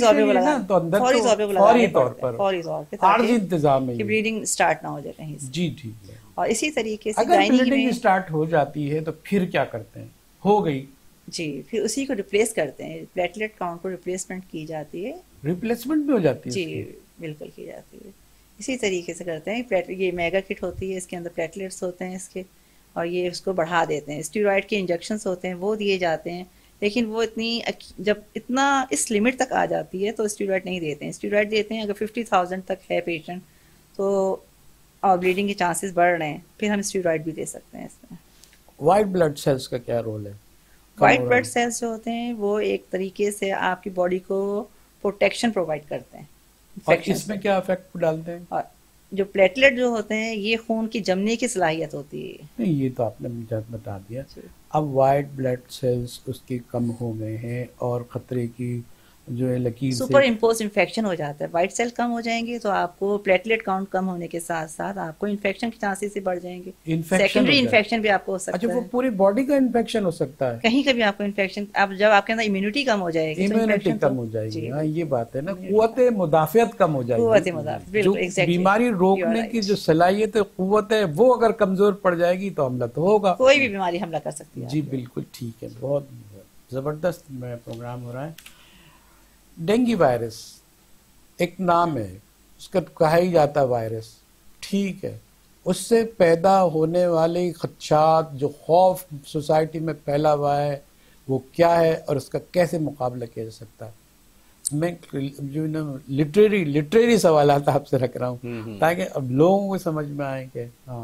طور پر عارضی انتظام ہے
کہ بلیڈنگ سٹارٹ نہ ہو جائے کہیں سے.
جی ٹھیک ہے.
اور اسی طریقے سے
اگر بلیڈنگ سٹارٹ ہو جاتی ہے تو پھر کیا کرتے ہیں؟ ہو گئی
جی، پھر اسی کو ریپلیس کرتے ہیں. پلیٹلیٹ کاؤنٹ کو ریپلیسمنٹ کی جاتی ہے.
ریپلیسمنٹ بھی ہو جاتی ہے؟
جی بالکل کی جاتی ہے. اسی طریقے سے کرتے ہیں. یہ میگا کٹ ہوتی ہے، اس کے اندر پلیٹلیٹس ہوتے ہیں اس کے، اور یہ اس کو بڑھا دیتے ہیں. اسٹیرائڈ کے انجیکشنز ہوتے ہیں وہ دیے جاتے ہیں، لیکن وہ جب اتنا اس لمٹ تک آ جاتی ہے تو اسٹیرائڈ نہیں دیتے ہیں. اسٹیرائڈ دیتے ہیں اگر 50,000 تک ہے پیشنٹ تو اور بلیڈنگ کے چانسز بڑھ رہے ہیں، پھر ہم اسٹیرائڈ بھی دے سکتے ہیں اس میں.
وائٹ بلڈ سیلز کا کیا رول ہے؟
وائٹ بلڈ سیلز جو ہوتے ہیں وہ ایک طریقے سے آپ کی باڈی کو پروٹیکشن پرووائڈ کرتے ہیں.
اور اس میں کیا افیکٹ ڈالتے ہیں؟
اور جو پلیٹلیٹ جو ہوتے ہیں یہ خون کی جمنے کی صلاحیت ہوتی ہے.
نہیں، یہ تو آپ نے مجھے بتا دیا. اب وائٹ بلڈ سیلز اس کے کم ہو گئے ہیں اور خطرے کی جو ہے لکیر سے
سپر امپوز انفیکشن ہو جاتا ہے. وائٹ سیل کم ہو جائیں گے تو آپ کو پلیٹلیٹ کاؤنٹ کم ہونے کے ساتھ ساتھ آپ کو انفیکشن کے چانسز سے بڑھ جائیں گے. سیکنڈری انفیکشن بھی آپ کو ہو سکتا ہے.
اچھا وہ پوری باڈی کا انفیکشن ہو سکتا ہے
کہیں کبھی آپ کو انفیکشن, اب جب آپ کے اندر امیونٹی کم ہو جائے گی,
امیونٹی کم ہو جائے گی. ہاں یہ بات ہے نا, قوت مدافعت کم ہو جائے گی. جو بیماری روکنے کی جو صلاحیت قوت ہے وہ اگر کمزور پڑ جائے گی تو حملہ تو ہوگا,
کوئی بھی بیماری حملہ کر سکتی ہے.
جی بالکل ٹھیک ہے, بہت زبردست میں پروگرام ہو رہا ہے. ڈینگی وائرس ایک نام ہے, اس کا کہا ہی جاتا وائرس, ٹھیک ہے. اس سے پیدا ہونے والے خدشات, جو خوف سوسائٹی میں پھیلا ہوا ہے وہ کیا ہے اور اس کا کیسے مقابلہ کیا جا سکتا ہے. میں جو لٹریری سوالات آپ سے رکھ رہا ہوں تاکہ اب لوگوں کو سمجھ میں آئے کہ ہاں.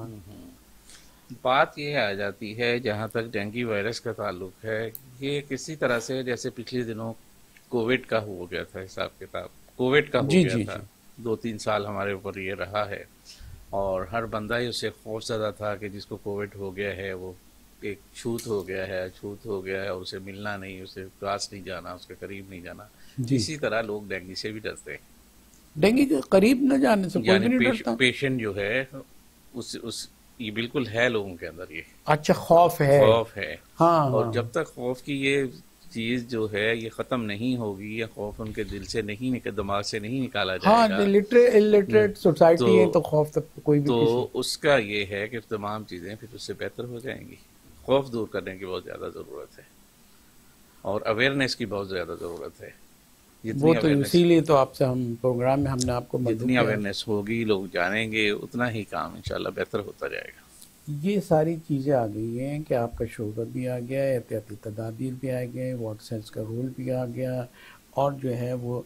بات یہ آ جاتی ہے جہاں تک ڈینگی وائرس کا تعلق ہے, یہ کسی طرح سے جیسے پچھلے دنوں کووڈ کا ہو گیا تھا حساب کتاب, کووڈ کا ہو گیا تھا, 2-3 سال ہمارے اوپر یہ رہا ہے اور ہر بندہ ہی اس سے خوف زدہ تھا کہ جس کو کووڈ ہو گیا ہے وہ ایک چھوت ہو گیا ہے, اور اسے ملنا نہیں, اسے پاس نہیں جانا, اس کے قریب نہیں جانا. اسی طرح لوگ ڈینگی سے بھی ڈرتے ہیں.
ڈینگی کے قریب نہ جانے سے کوئی نہیں ڈرتا.
پیشنٹ جو ہے اس یہ بالکل ہے لوگوں کے اندر, یہ
اچھا خوف ہے
ہاں. اور جب تک خوف کی یہ چیز جو ہے یہ ختم نہیں ہوگی, یا خوف ان کے دل سے نہیں, دماغ سے نہیں نکالا جائے گا,
الٹریٹ سوسائٹی ہے تو خوف تک کوئی بھی,
تو اس کا یہ ہے کہ تمام چیزیں پھر اس سے بہتر ہو جائیں گی. خوف دور کرنے کی بہت زیادہ ضرورت ہے اور اویئرنیس کی بہت زیادہ ضرورت ہے.
وہ تو اسی لیے تو آپ سے ہم پروگرام میں ہم نے آپ کو
جتنی اویئرنیس ہوگی, لوگ جانیں گے, اتنا ہی کام انشاءاللہ بہتر ہوتا جائے گا.
یہ ساری چیزیں آ گئی ہیں کہ آپ کا شعبہ بھی آ گیا ہے, احتیاطی تدابیر بھی آ گئے, واٹس ایپس کا رول بھی آ گیا, اور جو ہے وہ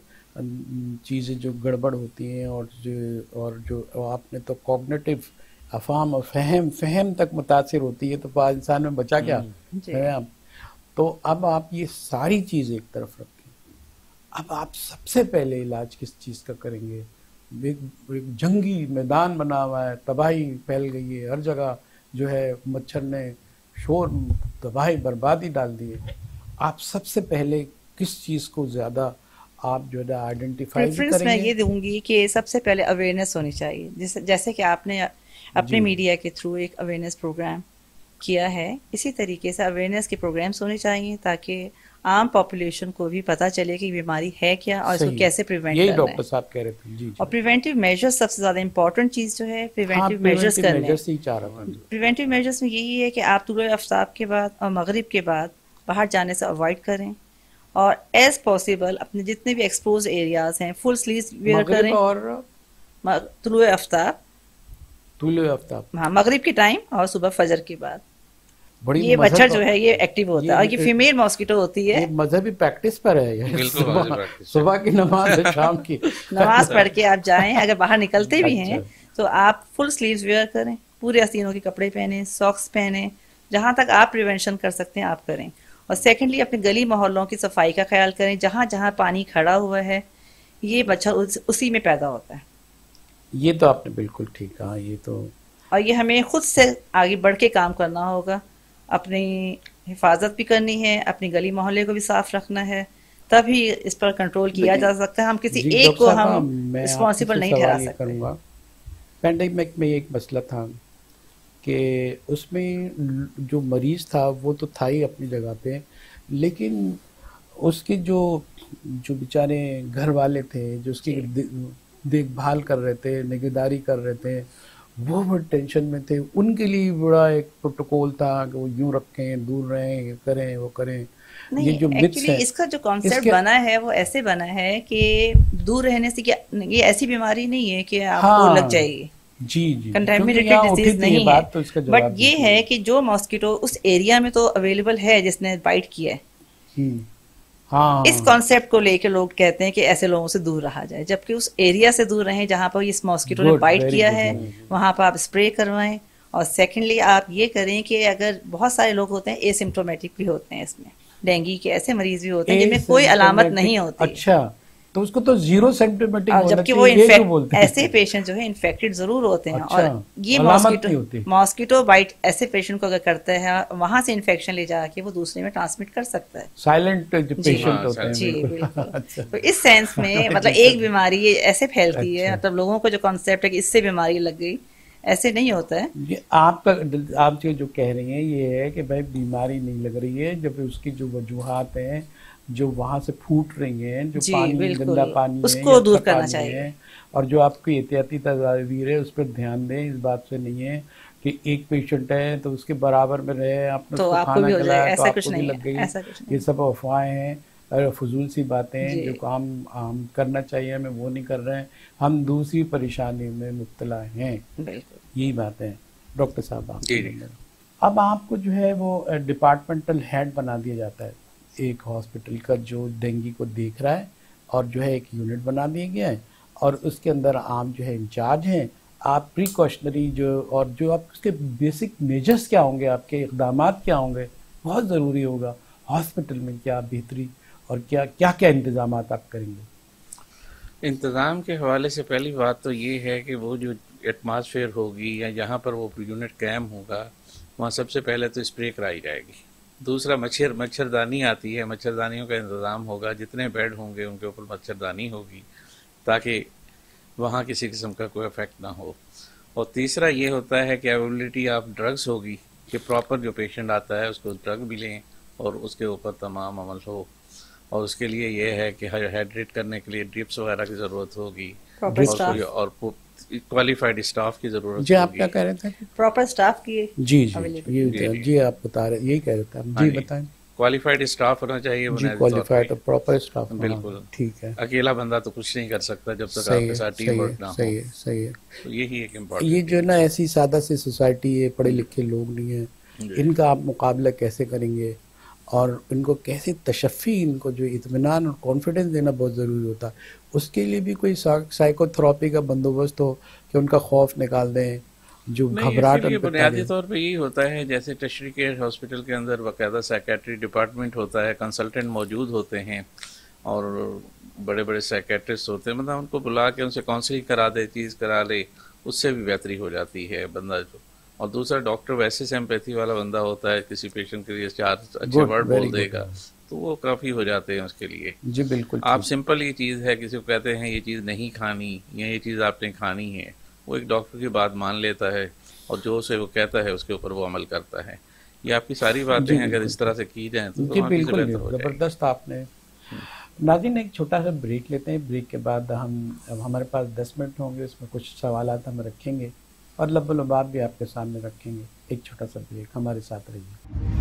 چیزیں جو گڑبڑ ہوتی ہیں اور جو آپ نے تو کوگنیٹو افہام اور فہم تک متاثر ہوتی ہے, تو انسان میں بچا کیا ہے. تو اب آپ یہ ساری چیزیں ایک طرف رکھیں, اب آپ سب سے پہلے علاج کس چیز کا کریں گے؟ ایک جنگی میدان بنا ہوا ہے, تباہی پھیل گئی ہے ہر جگہ, جو ہے مچھر نے شور تباہی بربادی ڈال دی ہے. آپ سب سے پہلے کس چیز کو زیادہ آپ جو ہے آئیڈینٹیفائی کریں گے؟
میں یہ دوں گی کہ سب سے پہلے اویئرنیس ہونی چاہیے, جیسے کہ آپ نے اپنے میڈیا کے تھرو ایک اویئرنیس پروگرام کیا ہے, اسی طریقے سے اویئرنیس کے پروگرامز ہونے چاہیے تاکہ عام پاپولیشن کو بھی پتہ چلے کہ بیماری ہے کیا اور اس کو کیسے پریونٹ کرنا ہے.
یہی ڈاکٹر صاحب کہہ رہے تھے. جی.
اور پریونٹیو میجرز سب سے زیادہ امپورٹنٹ چیز جو ہے پریونٹیو میجرز کرنے. پریونٹیو میجرز میں یہی ہے کہ آپ طلوع آفتاب کے بعد اور مغرب کے بعد باہر جانے سے اوائڈ کریں, اور ایز پاسبل اپنے جتنے بھی ایکسپوز ایریاز ہیں فل سلیوز ویئر کریں. اور طلوع آفتاب ہاں مغرب کے ٹائم اور صبح فجر کے بعد. یہ مچھر جو ہے یہ ایکٹیو ہوتا ہے, اور یہ فیمیل ماسکیٹو ہوتی ہے.
مذہبی پریکٹس پر ہے, صبح کی نماز ہے, شام کی
نماز پڑھ کے آپ جائیں. اگر باہر نکلتے بھی ہیں تو آپ فل سلیوز ویئر کریں, پورے آستینوں کے کپڑے پہنیں, ساکس پہنیں, جہاں تک آپ پریونشن کر سکتے ہیں آپ کریں. اور سیکنڈلی اپنے گلی محلوں کی صفائی کا خیال کریں, جہاں جہاں پانی کھڑا ہوا ہے یہ مچھر اسی میں پیدا ہوتا ہے.
یہ تو آپ نے بالکل ٹھیک کہا. یہ تو,
اور یہ ہمیں خود سے آگے بڑھ کے کام کرنا ہوگا, اپنی حفاظت بھی کرنی ہے, اپنی گلی محلے کو بھی صاف رکھنا ہے, تبھی اس پر کنٹرول کیا جا سکتا ہے. ہم کسی ایک کو ہم رسپانسبل نہیں ٹھہرا سکتے.
پینڈیمک میں ایک مسئلہ تھا کہ اس میں جو مریض تھا وہ تو تھا ہی اپنی جگہ پہ, لیکن اس کے جو بیچارے گھر والے تھے جو اس کی دیکھ بھال کر رہے تھے, نگہداری کر رہے تھے, وہ بڑے ٹینشن میں تھے. ان کے لیے بڑا ایک پروٹوکول تھا کہ وہ یوں رکھیں, دور رہیں, یہ کریں, وہ کریں. یہ جو متس ہے,
اس کا جو کانسیپٹ بنا ہے وہ ایسے بنا ہے کہ دور رہنے سے یہ ایسی بیماری نہیں ہے کہ آپ کو لگ جائے گی.
جی
کنٹامینیٹڈ ڈیزیز نہیں ہے, بٹ یہ ہے کہ جو ماسکیٹو اس ایریا میں تو اویلیبل ہے جس نے بائٹ کیا ہے, اس کانسیپٹ کو لے کے لوگ کہتے ہیں کہ ایسے لوگوں سے دور رہا جائے, جبکہ اس ایریا سے دور رہیں جہاں پر اس ماسکیٹو نے بائٹ کیا ہے, وہاں پر آپ اسپرے کروائیں. اور سیکنڈلی آپ یہ کریں کہ اگر بہت سارے لوگ ہوتے ہیں اے سمپٹومیٹک بھی ہوتے ہیں, اس میں ڈینگی کے ایسے مریض بھی ہوتے ہیں جن میں کوئی علامت نہیں ہوتی.
اچھا, تو اس کو تو 0 سمپٹومیٹک ہونا
جبکہ وہ ایسے پیشنٹ جو ہے انفیکٹڈ ضرور ہوتے ہیں. اور یہ ماسکیٹو بائٹ ایسے پیشنٹ کو اگر کرتا ہے وہاں سے انفیکشن لے جا کے وہ دوسرے میں ٹرانسمٹ کر سکتا ہے.
سائلنٹ پیشنٹ ہوتے ہیں.
جی بالکل. تو اس سینس میں مطلب ایک بیماری ایسے پھیلتی ہے, مطلب لوگوں کو جو کانسیپٹ ہے کہ اس سے بیماری لگ گئی, ایسے نہیں ہوتا ہے.
آپ جو کہہ رہی ہیں یہ ہے کہ بھائی بیماری نہیں لگ رہی ہے, جب اس کی جو وجوہات ہیں جو وہاں سے پھوٹ رہی ہیں, جو پانی گندا پانی
اس کو دور کرنا چاہیے,
اور جو آپ کی احتیاطی تدابیر ہے اس پر دھیان دیں. اس بات سے نہیں ہے کہ ایک پیشنٹ ہے تو اس کے برابر میں رہے, آپ نے اس کو کھانا کھلایا تو آپ کو بھی لگ گئی. یہ سب افواہیں ہیں اور فضول سی باتیں ہیں. جو کام ہم کرنا چاہیے ہمیں وہ نہیں کر رہے ہیں, ہم دوسری پریشانی میں مبتلا ہیں. یہی بات ہے. ڈاکٹر صاحب اب آپ کو جو ہے وہ ڈپارٹمنٹل ہیڈ بنا دیا جاتا ہے ایک ہاسپٹل کا جو ڈینگی کو دیکھ رہا ہے, اور جو ہے ایک یونٹ بنا دیا گیا ہے, اور اس کے اندر آپ جو ہے انچارج ہیں. آپ پریکاشنری اور جو آپ اس کے بیسک میجرز کیا ہوں گے, آپ کے اقدامات کیا ہوں گے, بہت ضروری ہوگا ہاسپٹل میں کیا بہتری اور کیا کیا کیا انتظامات آپ کریں گے.
انتظام کے حوالے سے پہلی بات تو یہ ہے کہ وہ جو ایٹماسفیئر ہوگی یا جہاں پر وہ یونٹ قائم ہوگا وہاں سب سے پہلے تو اسپرے کرائی جائے گی. دوسرا مچھردانی آتی ہے, مچھردانیوں کا انتظام ہوگا. جتنے بیڈ ہوں گے ان کے اوپر مچھردانی ہوگی تاکہ وہاں کسی قسم کا کوئی افیکٹ نہ ہو. اور تیسرا یہ ہوتا ہے کہ اویلیبلٹی آف ڈرگس ہوگی کہ پراپر جو پیشنٹ آتا ہے اس کو ڈرگ بھی لیں اور اس کے اوپر تمام عمل ہو. اور اس کے لیے یہ ہے کہ ہائیڈریٹ کرنے کے لیے ڈرپس وغیرہ کی ضرورت ہوگی اور کوالیفائڈ اسٹاف کی ضرورت ہوگی.
جی آپ کیا کہہ رہے تھے؟
پراپر اسٹاف کی.
جی آپ بتا رہے یہی کہہ رہے تھے آپ. جی بتائیں.
کوالیفائڈ اسٹاف ہونا چاہیے.
کوالیفائڈ اور پراپر اسٹاف.
بالکل
ٹھیک ہے.
اکیلا بندہ تو کچھ نہیں کر سکتا جب تک آپ کے ساتھ ٹیم ورک نہ ہو.
صحیح ہے.
تو یہی ایک امپورٹنٹ.
یہ جو نا ایسی سادہ سی سوسائٹی ہے, پڑھے لکھے لوگ نہیں ہیں, ان کا آپ مقابلہ کیسے کریں گے, اور ان کو کیسے تشفی, ان کو جو اطمینان اور کانفیڈنس دینا بہت ضروری ہوتا ہے. اس کے لیے بھی کوئی سائیکو تھراپی کا بندوبست ہو کہ ان کا خوف نکال دیں, جو گھبراہٹ.
بنیادی طور پہ یہی ہوتا ہے جیسے ٹرشری کیئر ہاسپٹل کے اندر باقاعدہ سائیکیٹری ڈپارٹمنٹ ہوتا ہے, کنسلٹنٹ موجود ہوتے ہیں اور بڑے بڑے سائیکیٹرسٹ ہوتے ہیں. مطلب ان کو بلا کے ان سے کاؤنسلنگ کرا دے, چیز کرا لے, اس سے بھی بہتری ہو جاتی ہے بندہ جو. اور دوسرا ڈاکٹر ویسے سمپیتھی والا بندہ ہوتا ہے, کسی پیشنٹ کے لیے 4 اچھے ورڈ بول دے گا تو وہ کافی ہو جاتے ہیں اس کے لیے.
جی بالکل.
آپ سمپل یہ چیز ہے, کسی کو کہتے ہیں یہ چیز نہیں کھانی یا یہ چیز آپ نے کھانی ہے, وہ ایک ڈاکٹر کی بات مان لیتا ہے اور جو اسے وہ کہتا ہے اس کے اوپر وہ عمل کرتا ہے. یہ آپ کی ساری باتیں اگر اس طرح سے کی جائیں تو
جی بالکل زبردست آپ نے. ناظرین ایک چھوٹا سا بریک لیتے ہیں. بریک کے بعد ہمارے پاس 10 منٹ ہوں گے, اس میں کچھ سوالات ہم رکھیں گے اور لب و لباب بھی آپ کے سامنے رکھیں گے. ایک چھوٹا سا بریک, ہمارے ساتھ رہیے.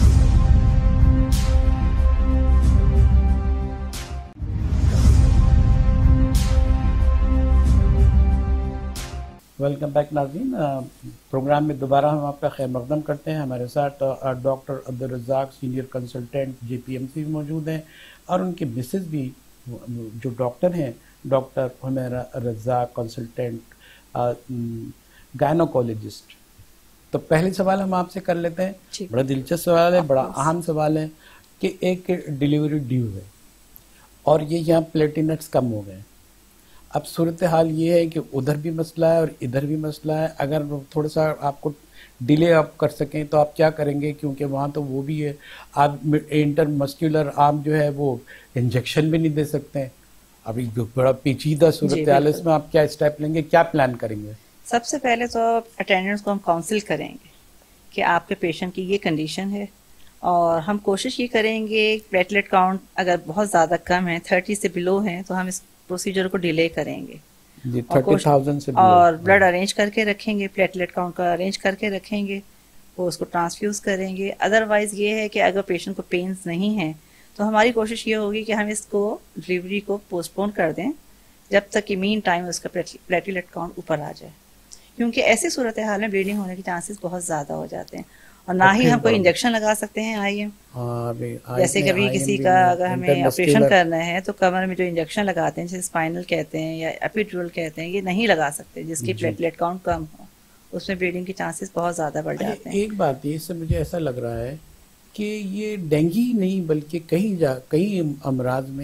ویلکم بیک ناظرین. پروگرام میں دوبارہ ہم آپ کا خیر مقدم کرتے ہیں. ہمارے ساتھ doctor Abdul Razzaq senior consultant JPMC موجود ہیں, اور ان کے مسز بھی جو ڈاکٹر ہیں, doctor Humaira Razzaq consultant gynaecologist. تو پہلے سوال ہم آپ سے کر لیتے ہیں. بڑا دلچسپ سوال ہے, بڑا اہم سوال ہے کہ ایک ڈیلیوری ڈیو ہے اور یہ یہاں پلیٹینٹس کم ہو گئے. اب صورتحال یہ ہے کہ ادھر بھی مسئلہ ہے اور ادھر بھی مسئلہ ہے. اگر تھوڑا سا آپ کو ڈیلے آپ کر سکیں تو آپ کیا کریں گے, کیونکہ وہاں تو وہ بھی ہے, آپ انٹر مسکولر آپ جو ہے وہ انجیکشن بھی نہیں دے سکتے. ابھی بڑا پیچیدہ صورتحال, اس میں آپ کیا اسٹیپ لیں گے, کیا پلان کریں گے؟
سب سے پہلے تو اٹینڈنٹس کو ہم کاؤنسل کریں گے کہ آپ کے پیشنٹ کی یہ کنڈیشن ہے, اور ہم کوشش یہ کریں گے پلیٹلیٹ کاؤنٹ اگر بہت زیادہ کم ہے, 30 سے بلو ہیں, تو ہم اس پروسیجر کو ڈیلے کریں گے.
30,000 سے
اور بلڈ ارینج کر کے رکھیں گے, پلیٹلیٹ کاؤنٹ کا ارینج کر کے رکھیں گے, وہ اس کو ٹرانسفیوز کریں گے. ادروائز یہ ہے کہ اگر پیشنٹ کو پینز نہیں ہیں تو ہماری کوشش یہ ہوگی کہ ہم اس کو ڈلیوری کو پوسٹ پون کر دیں جب تک کہ مین ٹائم اس کا پلیٹلیٹ کاؤنٹ اوپر آ جائے, کیونکہ ایسی صورتحال میں بلیڈنگ ہونے کے چانسز بہت زیادہ ہو جاتے ہیں. اور نہ ہی ہم کوئی انجیکشن لگا سکتے ہیں IM, جیسے کبھی کسی کا اگر ہمیں آپریشن کرنا ہے تو کمر میں جو انجیکشن لگاتے ہیں جسے اسپائنل کہتے ہیں یا ایپیڈورل کہتے ہیں, یہ نہیں لگا سکتے جس کی پلیٹلیٹ کاؤنٹ کم ہو, اس میں بلیڈنگ کے چانسز بہت زیادہ بڑھ جاتے ہیں.
ایک بات یہ, اس سے مجھے ایسا لگ رہا ہے کہ یہ ڈینگی نہیں بلکہ کئی امراض میں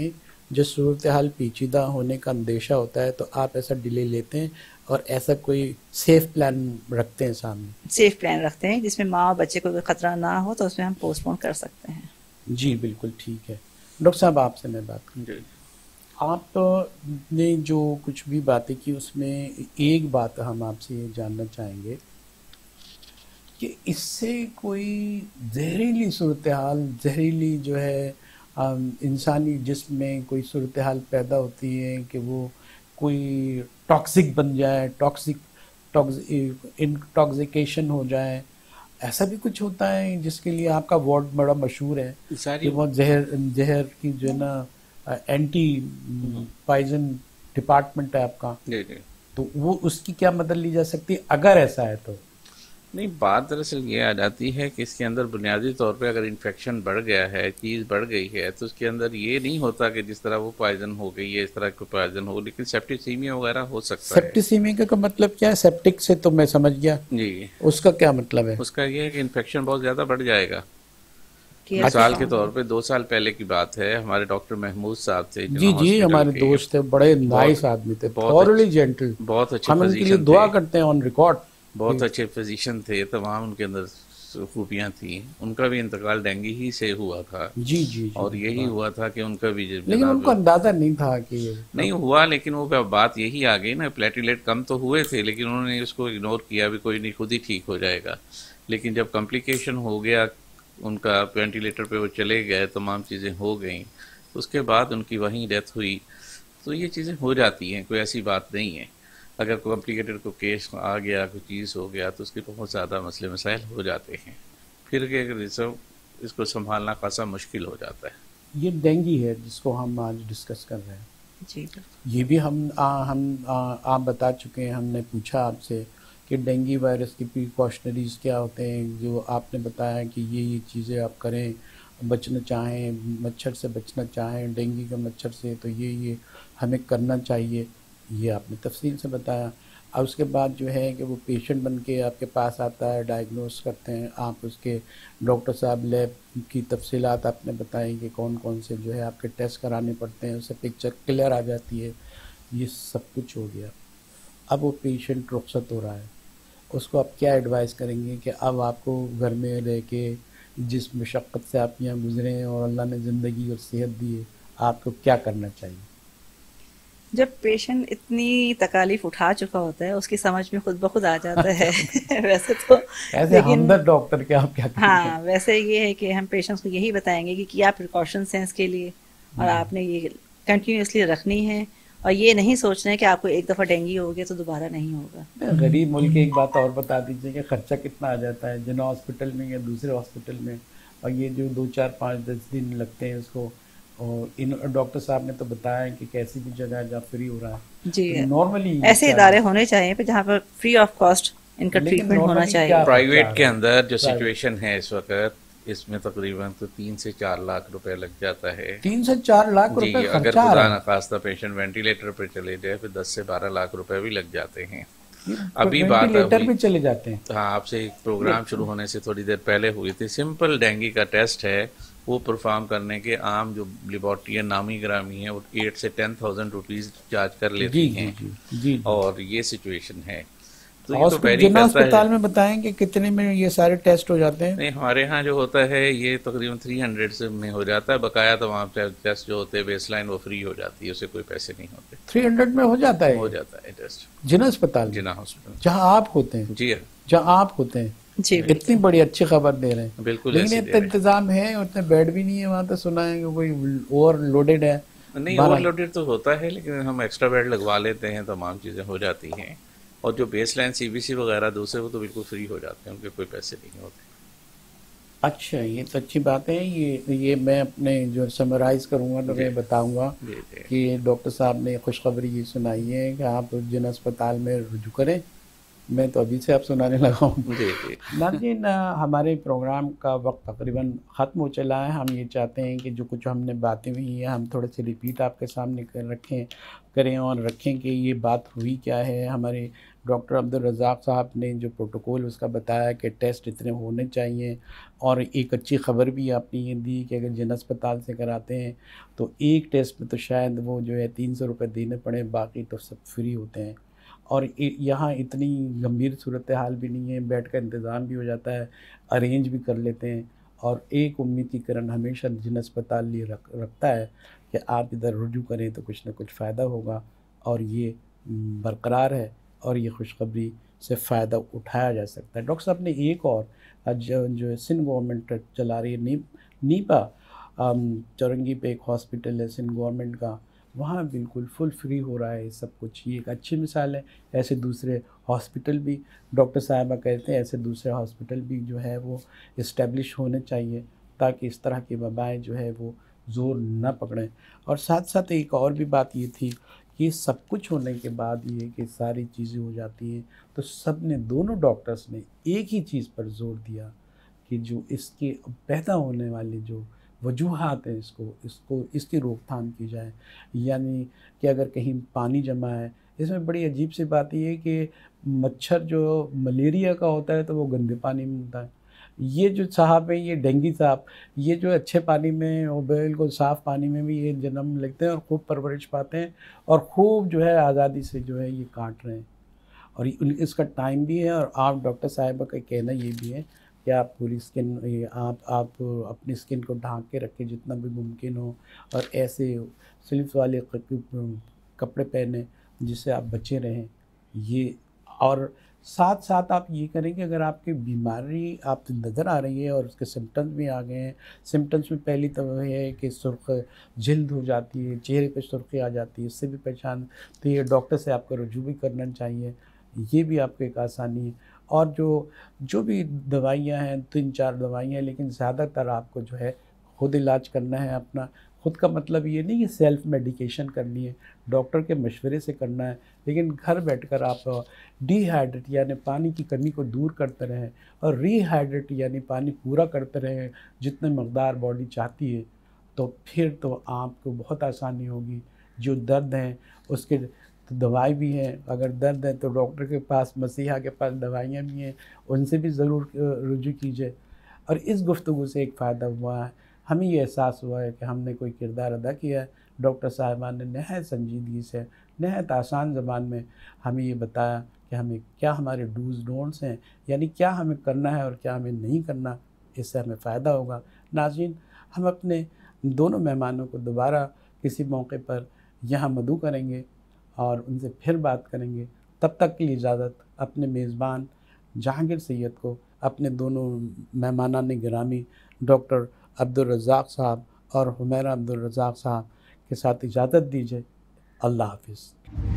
جو صورتحال پیچیدہ ہونے کا اندیشہ ہوتا ہے تو آپ ایسا ڈیلے لیتے ہیں اور ایسا کوئی سیف پلان رکھتے ہیں سامنے؟
سیف پلان رکھتے ہیں جس میں ماں اور بچے کو کوئی خطرہ نہ ہو تو اس میں ہم پوسٹ پون کر سکتے ہیں.
جی بالکل ٹھیک ہے. ڈاکٹر صاحب آپ سے میں بات کروں. آپ نے جو کچھ بھی باتیں کی اس میں ایک بات ہم آپ سے یہ جاننا چاہیں گے کہ اس سے کوئی زہریلی صورتحال، زہریلی جو ہے انسانی جسم میں کوئی صورتحال پیدا ہوتی ہے کہ وہ کوئی ٹاکسک بن جائے، انٹاکسیکیشن ہو جائے، ایسا بھی کچھ ہوتا ہے جس کے لیے آپ کا وارڈ بڑا مشہور ہے کہ وہ زہر کی جو ہے نا اینٹی پوائزن ڈپارٹمنٹ ہے آپ کا، تو وہ اس کی کیا مدد لی جا سکتی ہے اگر ایسا ہے تو؟
نہیں، بات دراصل یہ آ جاتی ہے کہ اس کے اندر بنیادی طور پہ اگر انفیکشن بڑھ گیا ہے، چیز بڑھ گئی ہے، تو اس کے اندر یہ نہیں ہوتا کہ جس طرح وہ پوائزن ہو گئی ہے اس طرح کوئی پوائزن ہو، لیکن سیپٹیسیمیا وغیرہ ہو سکتا ہے.
سیپٹیسیمیا کا مطلب کیا ہے؟ سیپٹک سے تو میں سمجھ گیا،
جی
اس کا کیا مطلب ہے؟
اس کا یہ ہے کہ انفیکشن بہت زیادہ بڑھ جائے گا. مثال کے طور پہ 2 سال پہلے کی بات ہے، ہمارے ڈاکٹر محمود صاحب تھے،
جی ہمارے دوست تھے، بڑے نائس آدمی تھے، تھورلی جینٹل،
بہت اچھے
ہم ان کے لیے دعا کرتے ہیں آن ریکارڈ.
بہت اچھے فزیشین تھے، تمام ان کے اندر خوبیاں تھیں. ان کا بھی انتقال ڈینگی ہی سے ہوا تھا.
جی
اور یہی ہوا تھا کہ ان کا بھی
لیکن ان کو اندازہ نہیں تھا کہ
نہیں ہوا، لیکن وہ بات یہی آ گئی نا، پلیٹلیٹ کم تو ہوئے تھے لیکن انہوں نے اس کو اگنور کیا، بھی کوئی نہیں، خود ہی ٹھیک ہو جائے گا. لیکن جب کمپلیکیشن ہو گیا، ان کا وینٹیلیٹر پہ وہ چلے گئے، تمام چیزیں ہو گئیں، اس کے بعد ان کی وہیں ڈیتھ ہوئی. تو یہ چیزیں ہو جاتی ہیں، کوئی ایسی بات نہیں ہے. اگر کوئی کمپلیکیٹڈ کو کیس آ گیا، کوئی چیز ہو گیا تو اس کے بہت زیادہ مسئلے مسائل ہو جاتے ہیں، پھر کہ اس کو سنبھالنا خاصا مشکل ہو جاتا ہے. یہ
ڈینگی ہے جس کو ہم آج ڈسکس کر رہے ہیں.
جی
یہ بھی ہم آپ بتا چکے ہیں، ہم نے پوچھا آپ سے کہ ڈینگی وائرس کی پریکاشنریز کیا ہوتے ہیں، جو آپ نے بتایا کہ یہ چیزیں آپ کریں، بچنا چاہیں، مچھر سے بچنا چاہیں ڈینگی کے مچھر سے تو یہ ہمیں کرنا چاہیے، یہ آپ نے تفصیل سے بتایا. اور اس کے بعد جو ہے کہ وہ پیشنٹ بن کے آپ کے پاس آتا ہے، ڈائگنوز کرتے ہیں آپ، اس کے ڈاکٹر صاحب لیب کی تفصیلات آپ نے بتائی کہ کون کون سے جو ہے آپ کے ٹیسٹ کرانے پڑتے ہیں، اس سے پکچر کلیئر آ جاتی ہے. یہ سب کچھ ہو گیا، اب وہ پیشنٹ رخصت ہو رہا ہے، اس کو آپ کیا ایڈوائز کریں گے کہ اب آپ کو گھر میں رہ کے جس مشقت سے آپ یہاں گزرے ہیں اور اللہ نے زندگی اور صحت دی ہے، آپ کو کیا کرنا چاہیے؟
جب پیشنٹ اتنی تکالیف اٹھا چکا ہوتا ہے اس کی سمجھ میں خود بخود آ جاتا ہے. ویسے تو
ہمدرد ڈاکٹر کے آپ کیا کریں گے؟
ہاں ویسے یہ ہے کہ ہم پیشنٹس کو یہی بتائیں گے کہ کیا پریکاشنس ہیں اس کے لیے، اور آپ نے یہ کنٹینیوسلی رکھنی ہے، اور یہ نہیں سوچنا ہے کہ آپ کو ایک دفعہ ڈینگی ہو گیا تو دوبارہ نہیں ہوگا.
غریب ملک ایک بات اور بتا دیجیے کہ خرچہ کتنا آ جاتا ہے جنا ہاسپٹل میں یا دوسرے ہاسپٹل میں، اور یہ جو 2 4 5 10 دن لگتے ہیں اس کو، اور ان ڈاکٹر صاحب نے تو بتایا کہ کیسی بھی جگہ جہاں فری ہو رہا ہے.
جی
نارملی
ایسے ادارے ہونے چاہیے پہ جہاں پر فری آف کاسٹ ان کا ٹریٹمنٹ ہونا چاہیے.
پرائیویٹ کے اندر جو سچویشن ہے اس وقت، اس میں تقریباً تو 3 سے 4 لاکھ روپے لگ جاتا ہے.
3 سے 4 لاکھ روپے
جی، اگر خدا نخواستہ پیشنٹ وینٹیلیٹر پہ چلے جائے پھر 10 سے 12 لاکھ روپے بھی لگ جاتے ہیں. ابھی بات
بھی چلے جاتے ہیں.
ہاں، آپ سے ایک پروگرام شروع ہونے سے تھوڑی دیر پہلے ہوئی تھی، سمپل ڈینگی کا ٹیسٹ ہے، وہ پرفارم کرنے کے عام جو لیبارٹری نامی گرامی ہیں وہ 8 سے 10,000 روپیز چارج کر لیتی ہیں. اور یہ سچویشن ہے.
جنا اسپتال میں بتائیں کہ کتنے میں یہ سارے ٹیسٹ ہو جاتے ہیں؟
نہیں، ہمارے ہاں جو ہوتا ہے یہ تقریباً 300 میں ہو جاتا ہے. بقایا تمام ٹیسٹ جو ہوتے ہیں بیس لائن وہ فری ہو جاتی ہے، اسے کوئی پیسے نہیں ہوتے.
300 میں ہو جاتا ہے؟
ہو جاتا ہے ٹیسٹ
جنا اسپتال،
جنا ہاسپٹل
جہاں آپ ہوتے ہیں.
جی
جہاں آپ ہوتے ہیں.
جی
اتنی بڑی اچھی خبر دے رہے ہیں.
بالکل.
لیکن اتنا انتظام ہے، اتنے بیڈ بھی نہیں ہے وہاں، تو سنا ہے کہ کوئی اوور لوڈیڈ ہے.
نہیں، اوور لوڈیڈ تو ہوتا ہے لیکن ہم ایکسٹرا بیڈ لگوا لیتے ہیں، تمام چیزیں ہو جاتی ہیں. اور جو base line C B C وغیرہ دوسرے وہ تو بالکل فری ہو جاتے ہیں، ان کے کوئی پیسے نہیں ہوتے.
اچھا، یہ تو اچھی بات ہے. یہ میں اپنے جو سمرائز کروں گا تو میں بتاؤں گا کہ ڈاکٹر صاحب نے خوشخبری یہ سنائی ہے کہ آپ جن اسپتال میں رجوع کریں، میں تو ابھی سے آپ سنانے لگا ہوں.
جی جی.
ناظرین، ہمارے پروگرام کا وقت تقریباً ختم ہو چلا ہے. ہم یہ چاہتے ہیں کہ جو کچھ ہم نے باتیں ہوئی ہیں ہم تھوڑے سے ریپیٹ آپ کے سامنے کریں اور رکھیں کہ یہ بات ہوئی کیا ہے. ہمارے ڈاکٹر عبدالرزاق صاحب نے جو پروٹوکول اس کا بتایا کہ ٹیسٹ اتنے ہونے چاہیے، اور ایک اچھی خبر بھی آپ نے یہ دی کہ اگر جن اسپتال سے کراتے ہیں تو ایک ٹیسٹ میں تو شاید وہ جو ہے 300 روپے دینے پڑیں، باقی تو سب فری ہوتے ہیں. اور یہاں اتنی گمبھیر صورتحال بھی نہیں ہے، بیڈ کا انتظام بھی ہو جاتا ہے، ارینج بھی کر لیتے ہیں. اور ایک امید کی کرن ہمیشہ جن اسپتال لیے رکھتا ہے کہ آپ ادھر رجوع کریں تو کچھ نہ کچھ فائدہ ہوگا، اور یہ برقرار ہے اور یہ خوشخبری سے فائدہ اٹھایا جا سکتا ہے. ڈاکٹر صاحب نے ایک اور جو سندھ گورنمنٹ چلا رہی ہے نیپا چورنگی پہ ایک ہاسپٹل ہے سندھ گورنمنٹ کا، وہاں بالکل فل فری ہو رہا ہے سب کچھ. یہ ایک اچھی مثال ہے. ایسے دوسرے ہاسپٹل بھی ڈاکٹر صاحبہ کہتے ہیں ایسے دوسرے ہاسپٹل بھی جو ہے وہ اسٹیبلش ہونے چاہیے تاکہ اس طرح کی وبائیں جو ہے وہ زور نہ پکڑیں. اور ساتھ ساتھ ایک اور بھی بات یہ تھی کہ سب کچھ ہونے کے بعد یہ کہ ساری چیزیں ہو جاتی ہیں تو سب نے، دونوں ڈاکٹرز نے ایک ہی چیز پر زور دیا کہ جو اس کے پیدا ہونے والے جو وجوہات ہیں اس کی روک تھام کی جائے. یعنی کہ اگر کہیں پانی جمع ہے، اس میں بڑی عجیب سی بات یہ ہے کہ مچھر جو ملیریا کا ہوتا ہے تو وہ گندے پانی میں ہوتا ہے. یہ جو صاحب ہیں، یہ ڈینگی صاحب، یہ جو اچھے پانی میں اور بالکل صاف پانی میں بھی یہ جنم لیتے ہیں اور خوب پرورش پاتے ہیں اور خوب جو ہے آزادی سے جو ہے یہ کاٹ رہے ہیں. اور اس کا ٹائم بھی ہے. اور آپ ڈاکٹر صاحبہ کا کہنا یہ بھی ہے کہ آپ پوری اسکن آپ اپنی اسکن کو ڈھانک کے رکھیں جتنا بھی ممکن ہو، اور ایسے سلپس والے کپڑے پہنیں جس سے آپ بچے رہیں. یہ اور ساتھ ساتھ آپ یہ کریں کہ اگر آپ کی بیماری آپ نظر آ رہی ہے اور اس کے سمٹمز بھی آ گئے ہیں، سمٹمز میں پہلی تو یہ ہے کہ سرخ جلد ہو جاتی ہے، چہرے پہ سرخی آ جاتی ہے، اس سے بھی پہچان، تو یہ ڈاکٹر سے آپ کو رجوع بھی کرنا چاہیے. یہ بھی آپ کو ایک آسانی ہے. اور جو بھی دوائیاں ہیں 3-4 دوائیاں ہیں، لیکن زیادہ تر آپ کو جو ہے خود علاج کرنا ہے اپنا. خود کا مطلب یہ نہیں کہ سیلف میڈیکیشن کرنی ہے، ڈاکٹر کے مشورے سے کرنا ہے، لیکن گھر بیٹھ کر آپ ڈی ہائیڈریٹ یعنی پانی کی کمی کو دور کرتے رہیں، اور ری ہائیڈریٹ یعنی پانی پورا کرتے رہیں جتنے مقدار باڈی چاہتی ہے. تو پھر تو آپ کو بہت آسانی ہوگی. جو درد ہیں اس کے دوائی بھی ہیں، اگر درد ہے تو ڈاکٹر کے پاس، مسیحا کے پاس دوائیاں بھی ہیں، ان سے بھی ضرور رجوع کیجیے. اور اس گفتگو سے ایک فائدہ ہوا ہے، ہمیں یہ احساس ہوا ہے کہ ہم نے کوئی کردار ادا کیا ہے. ڈاکٹر صاحبان نے نہایت سنجیدگی سے، نہایت آسان زبان میں ہمیں یہ بتایا کہ ہمیں کیا ہمارے ڈوز ڈونٹس ہیں، یعنی کیا ہمیں کرنا ہے اور کیا ہمیں نہیں کرنا. اس سے ہمیں فائدہ ہوگا. ناظرین، ہم اپنے دونوں مہمانوں کو دوبارہ کسی موقع پر یہاں مدعو کریں گے اور ان سے پھر بات کریں گے. تب تک کی اجازت اپنے میزبان جہانگیر سید کو، اپنے دونوں مہمانان گرامی ڈاکٹر عبدالرزاق صاحب اور حمیرہ عبدالرزاق صاحب کے ساتھ اجازت دیجیے. اللہ حافظ.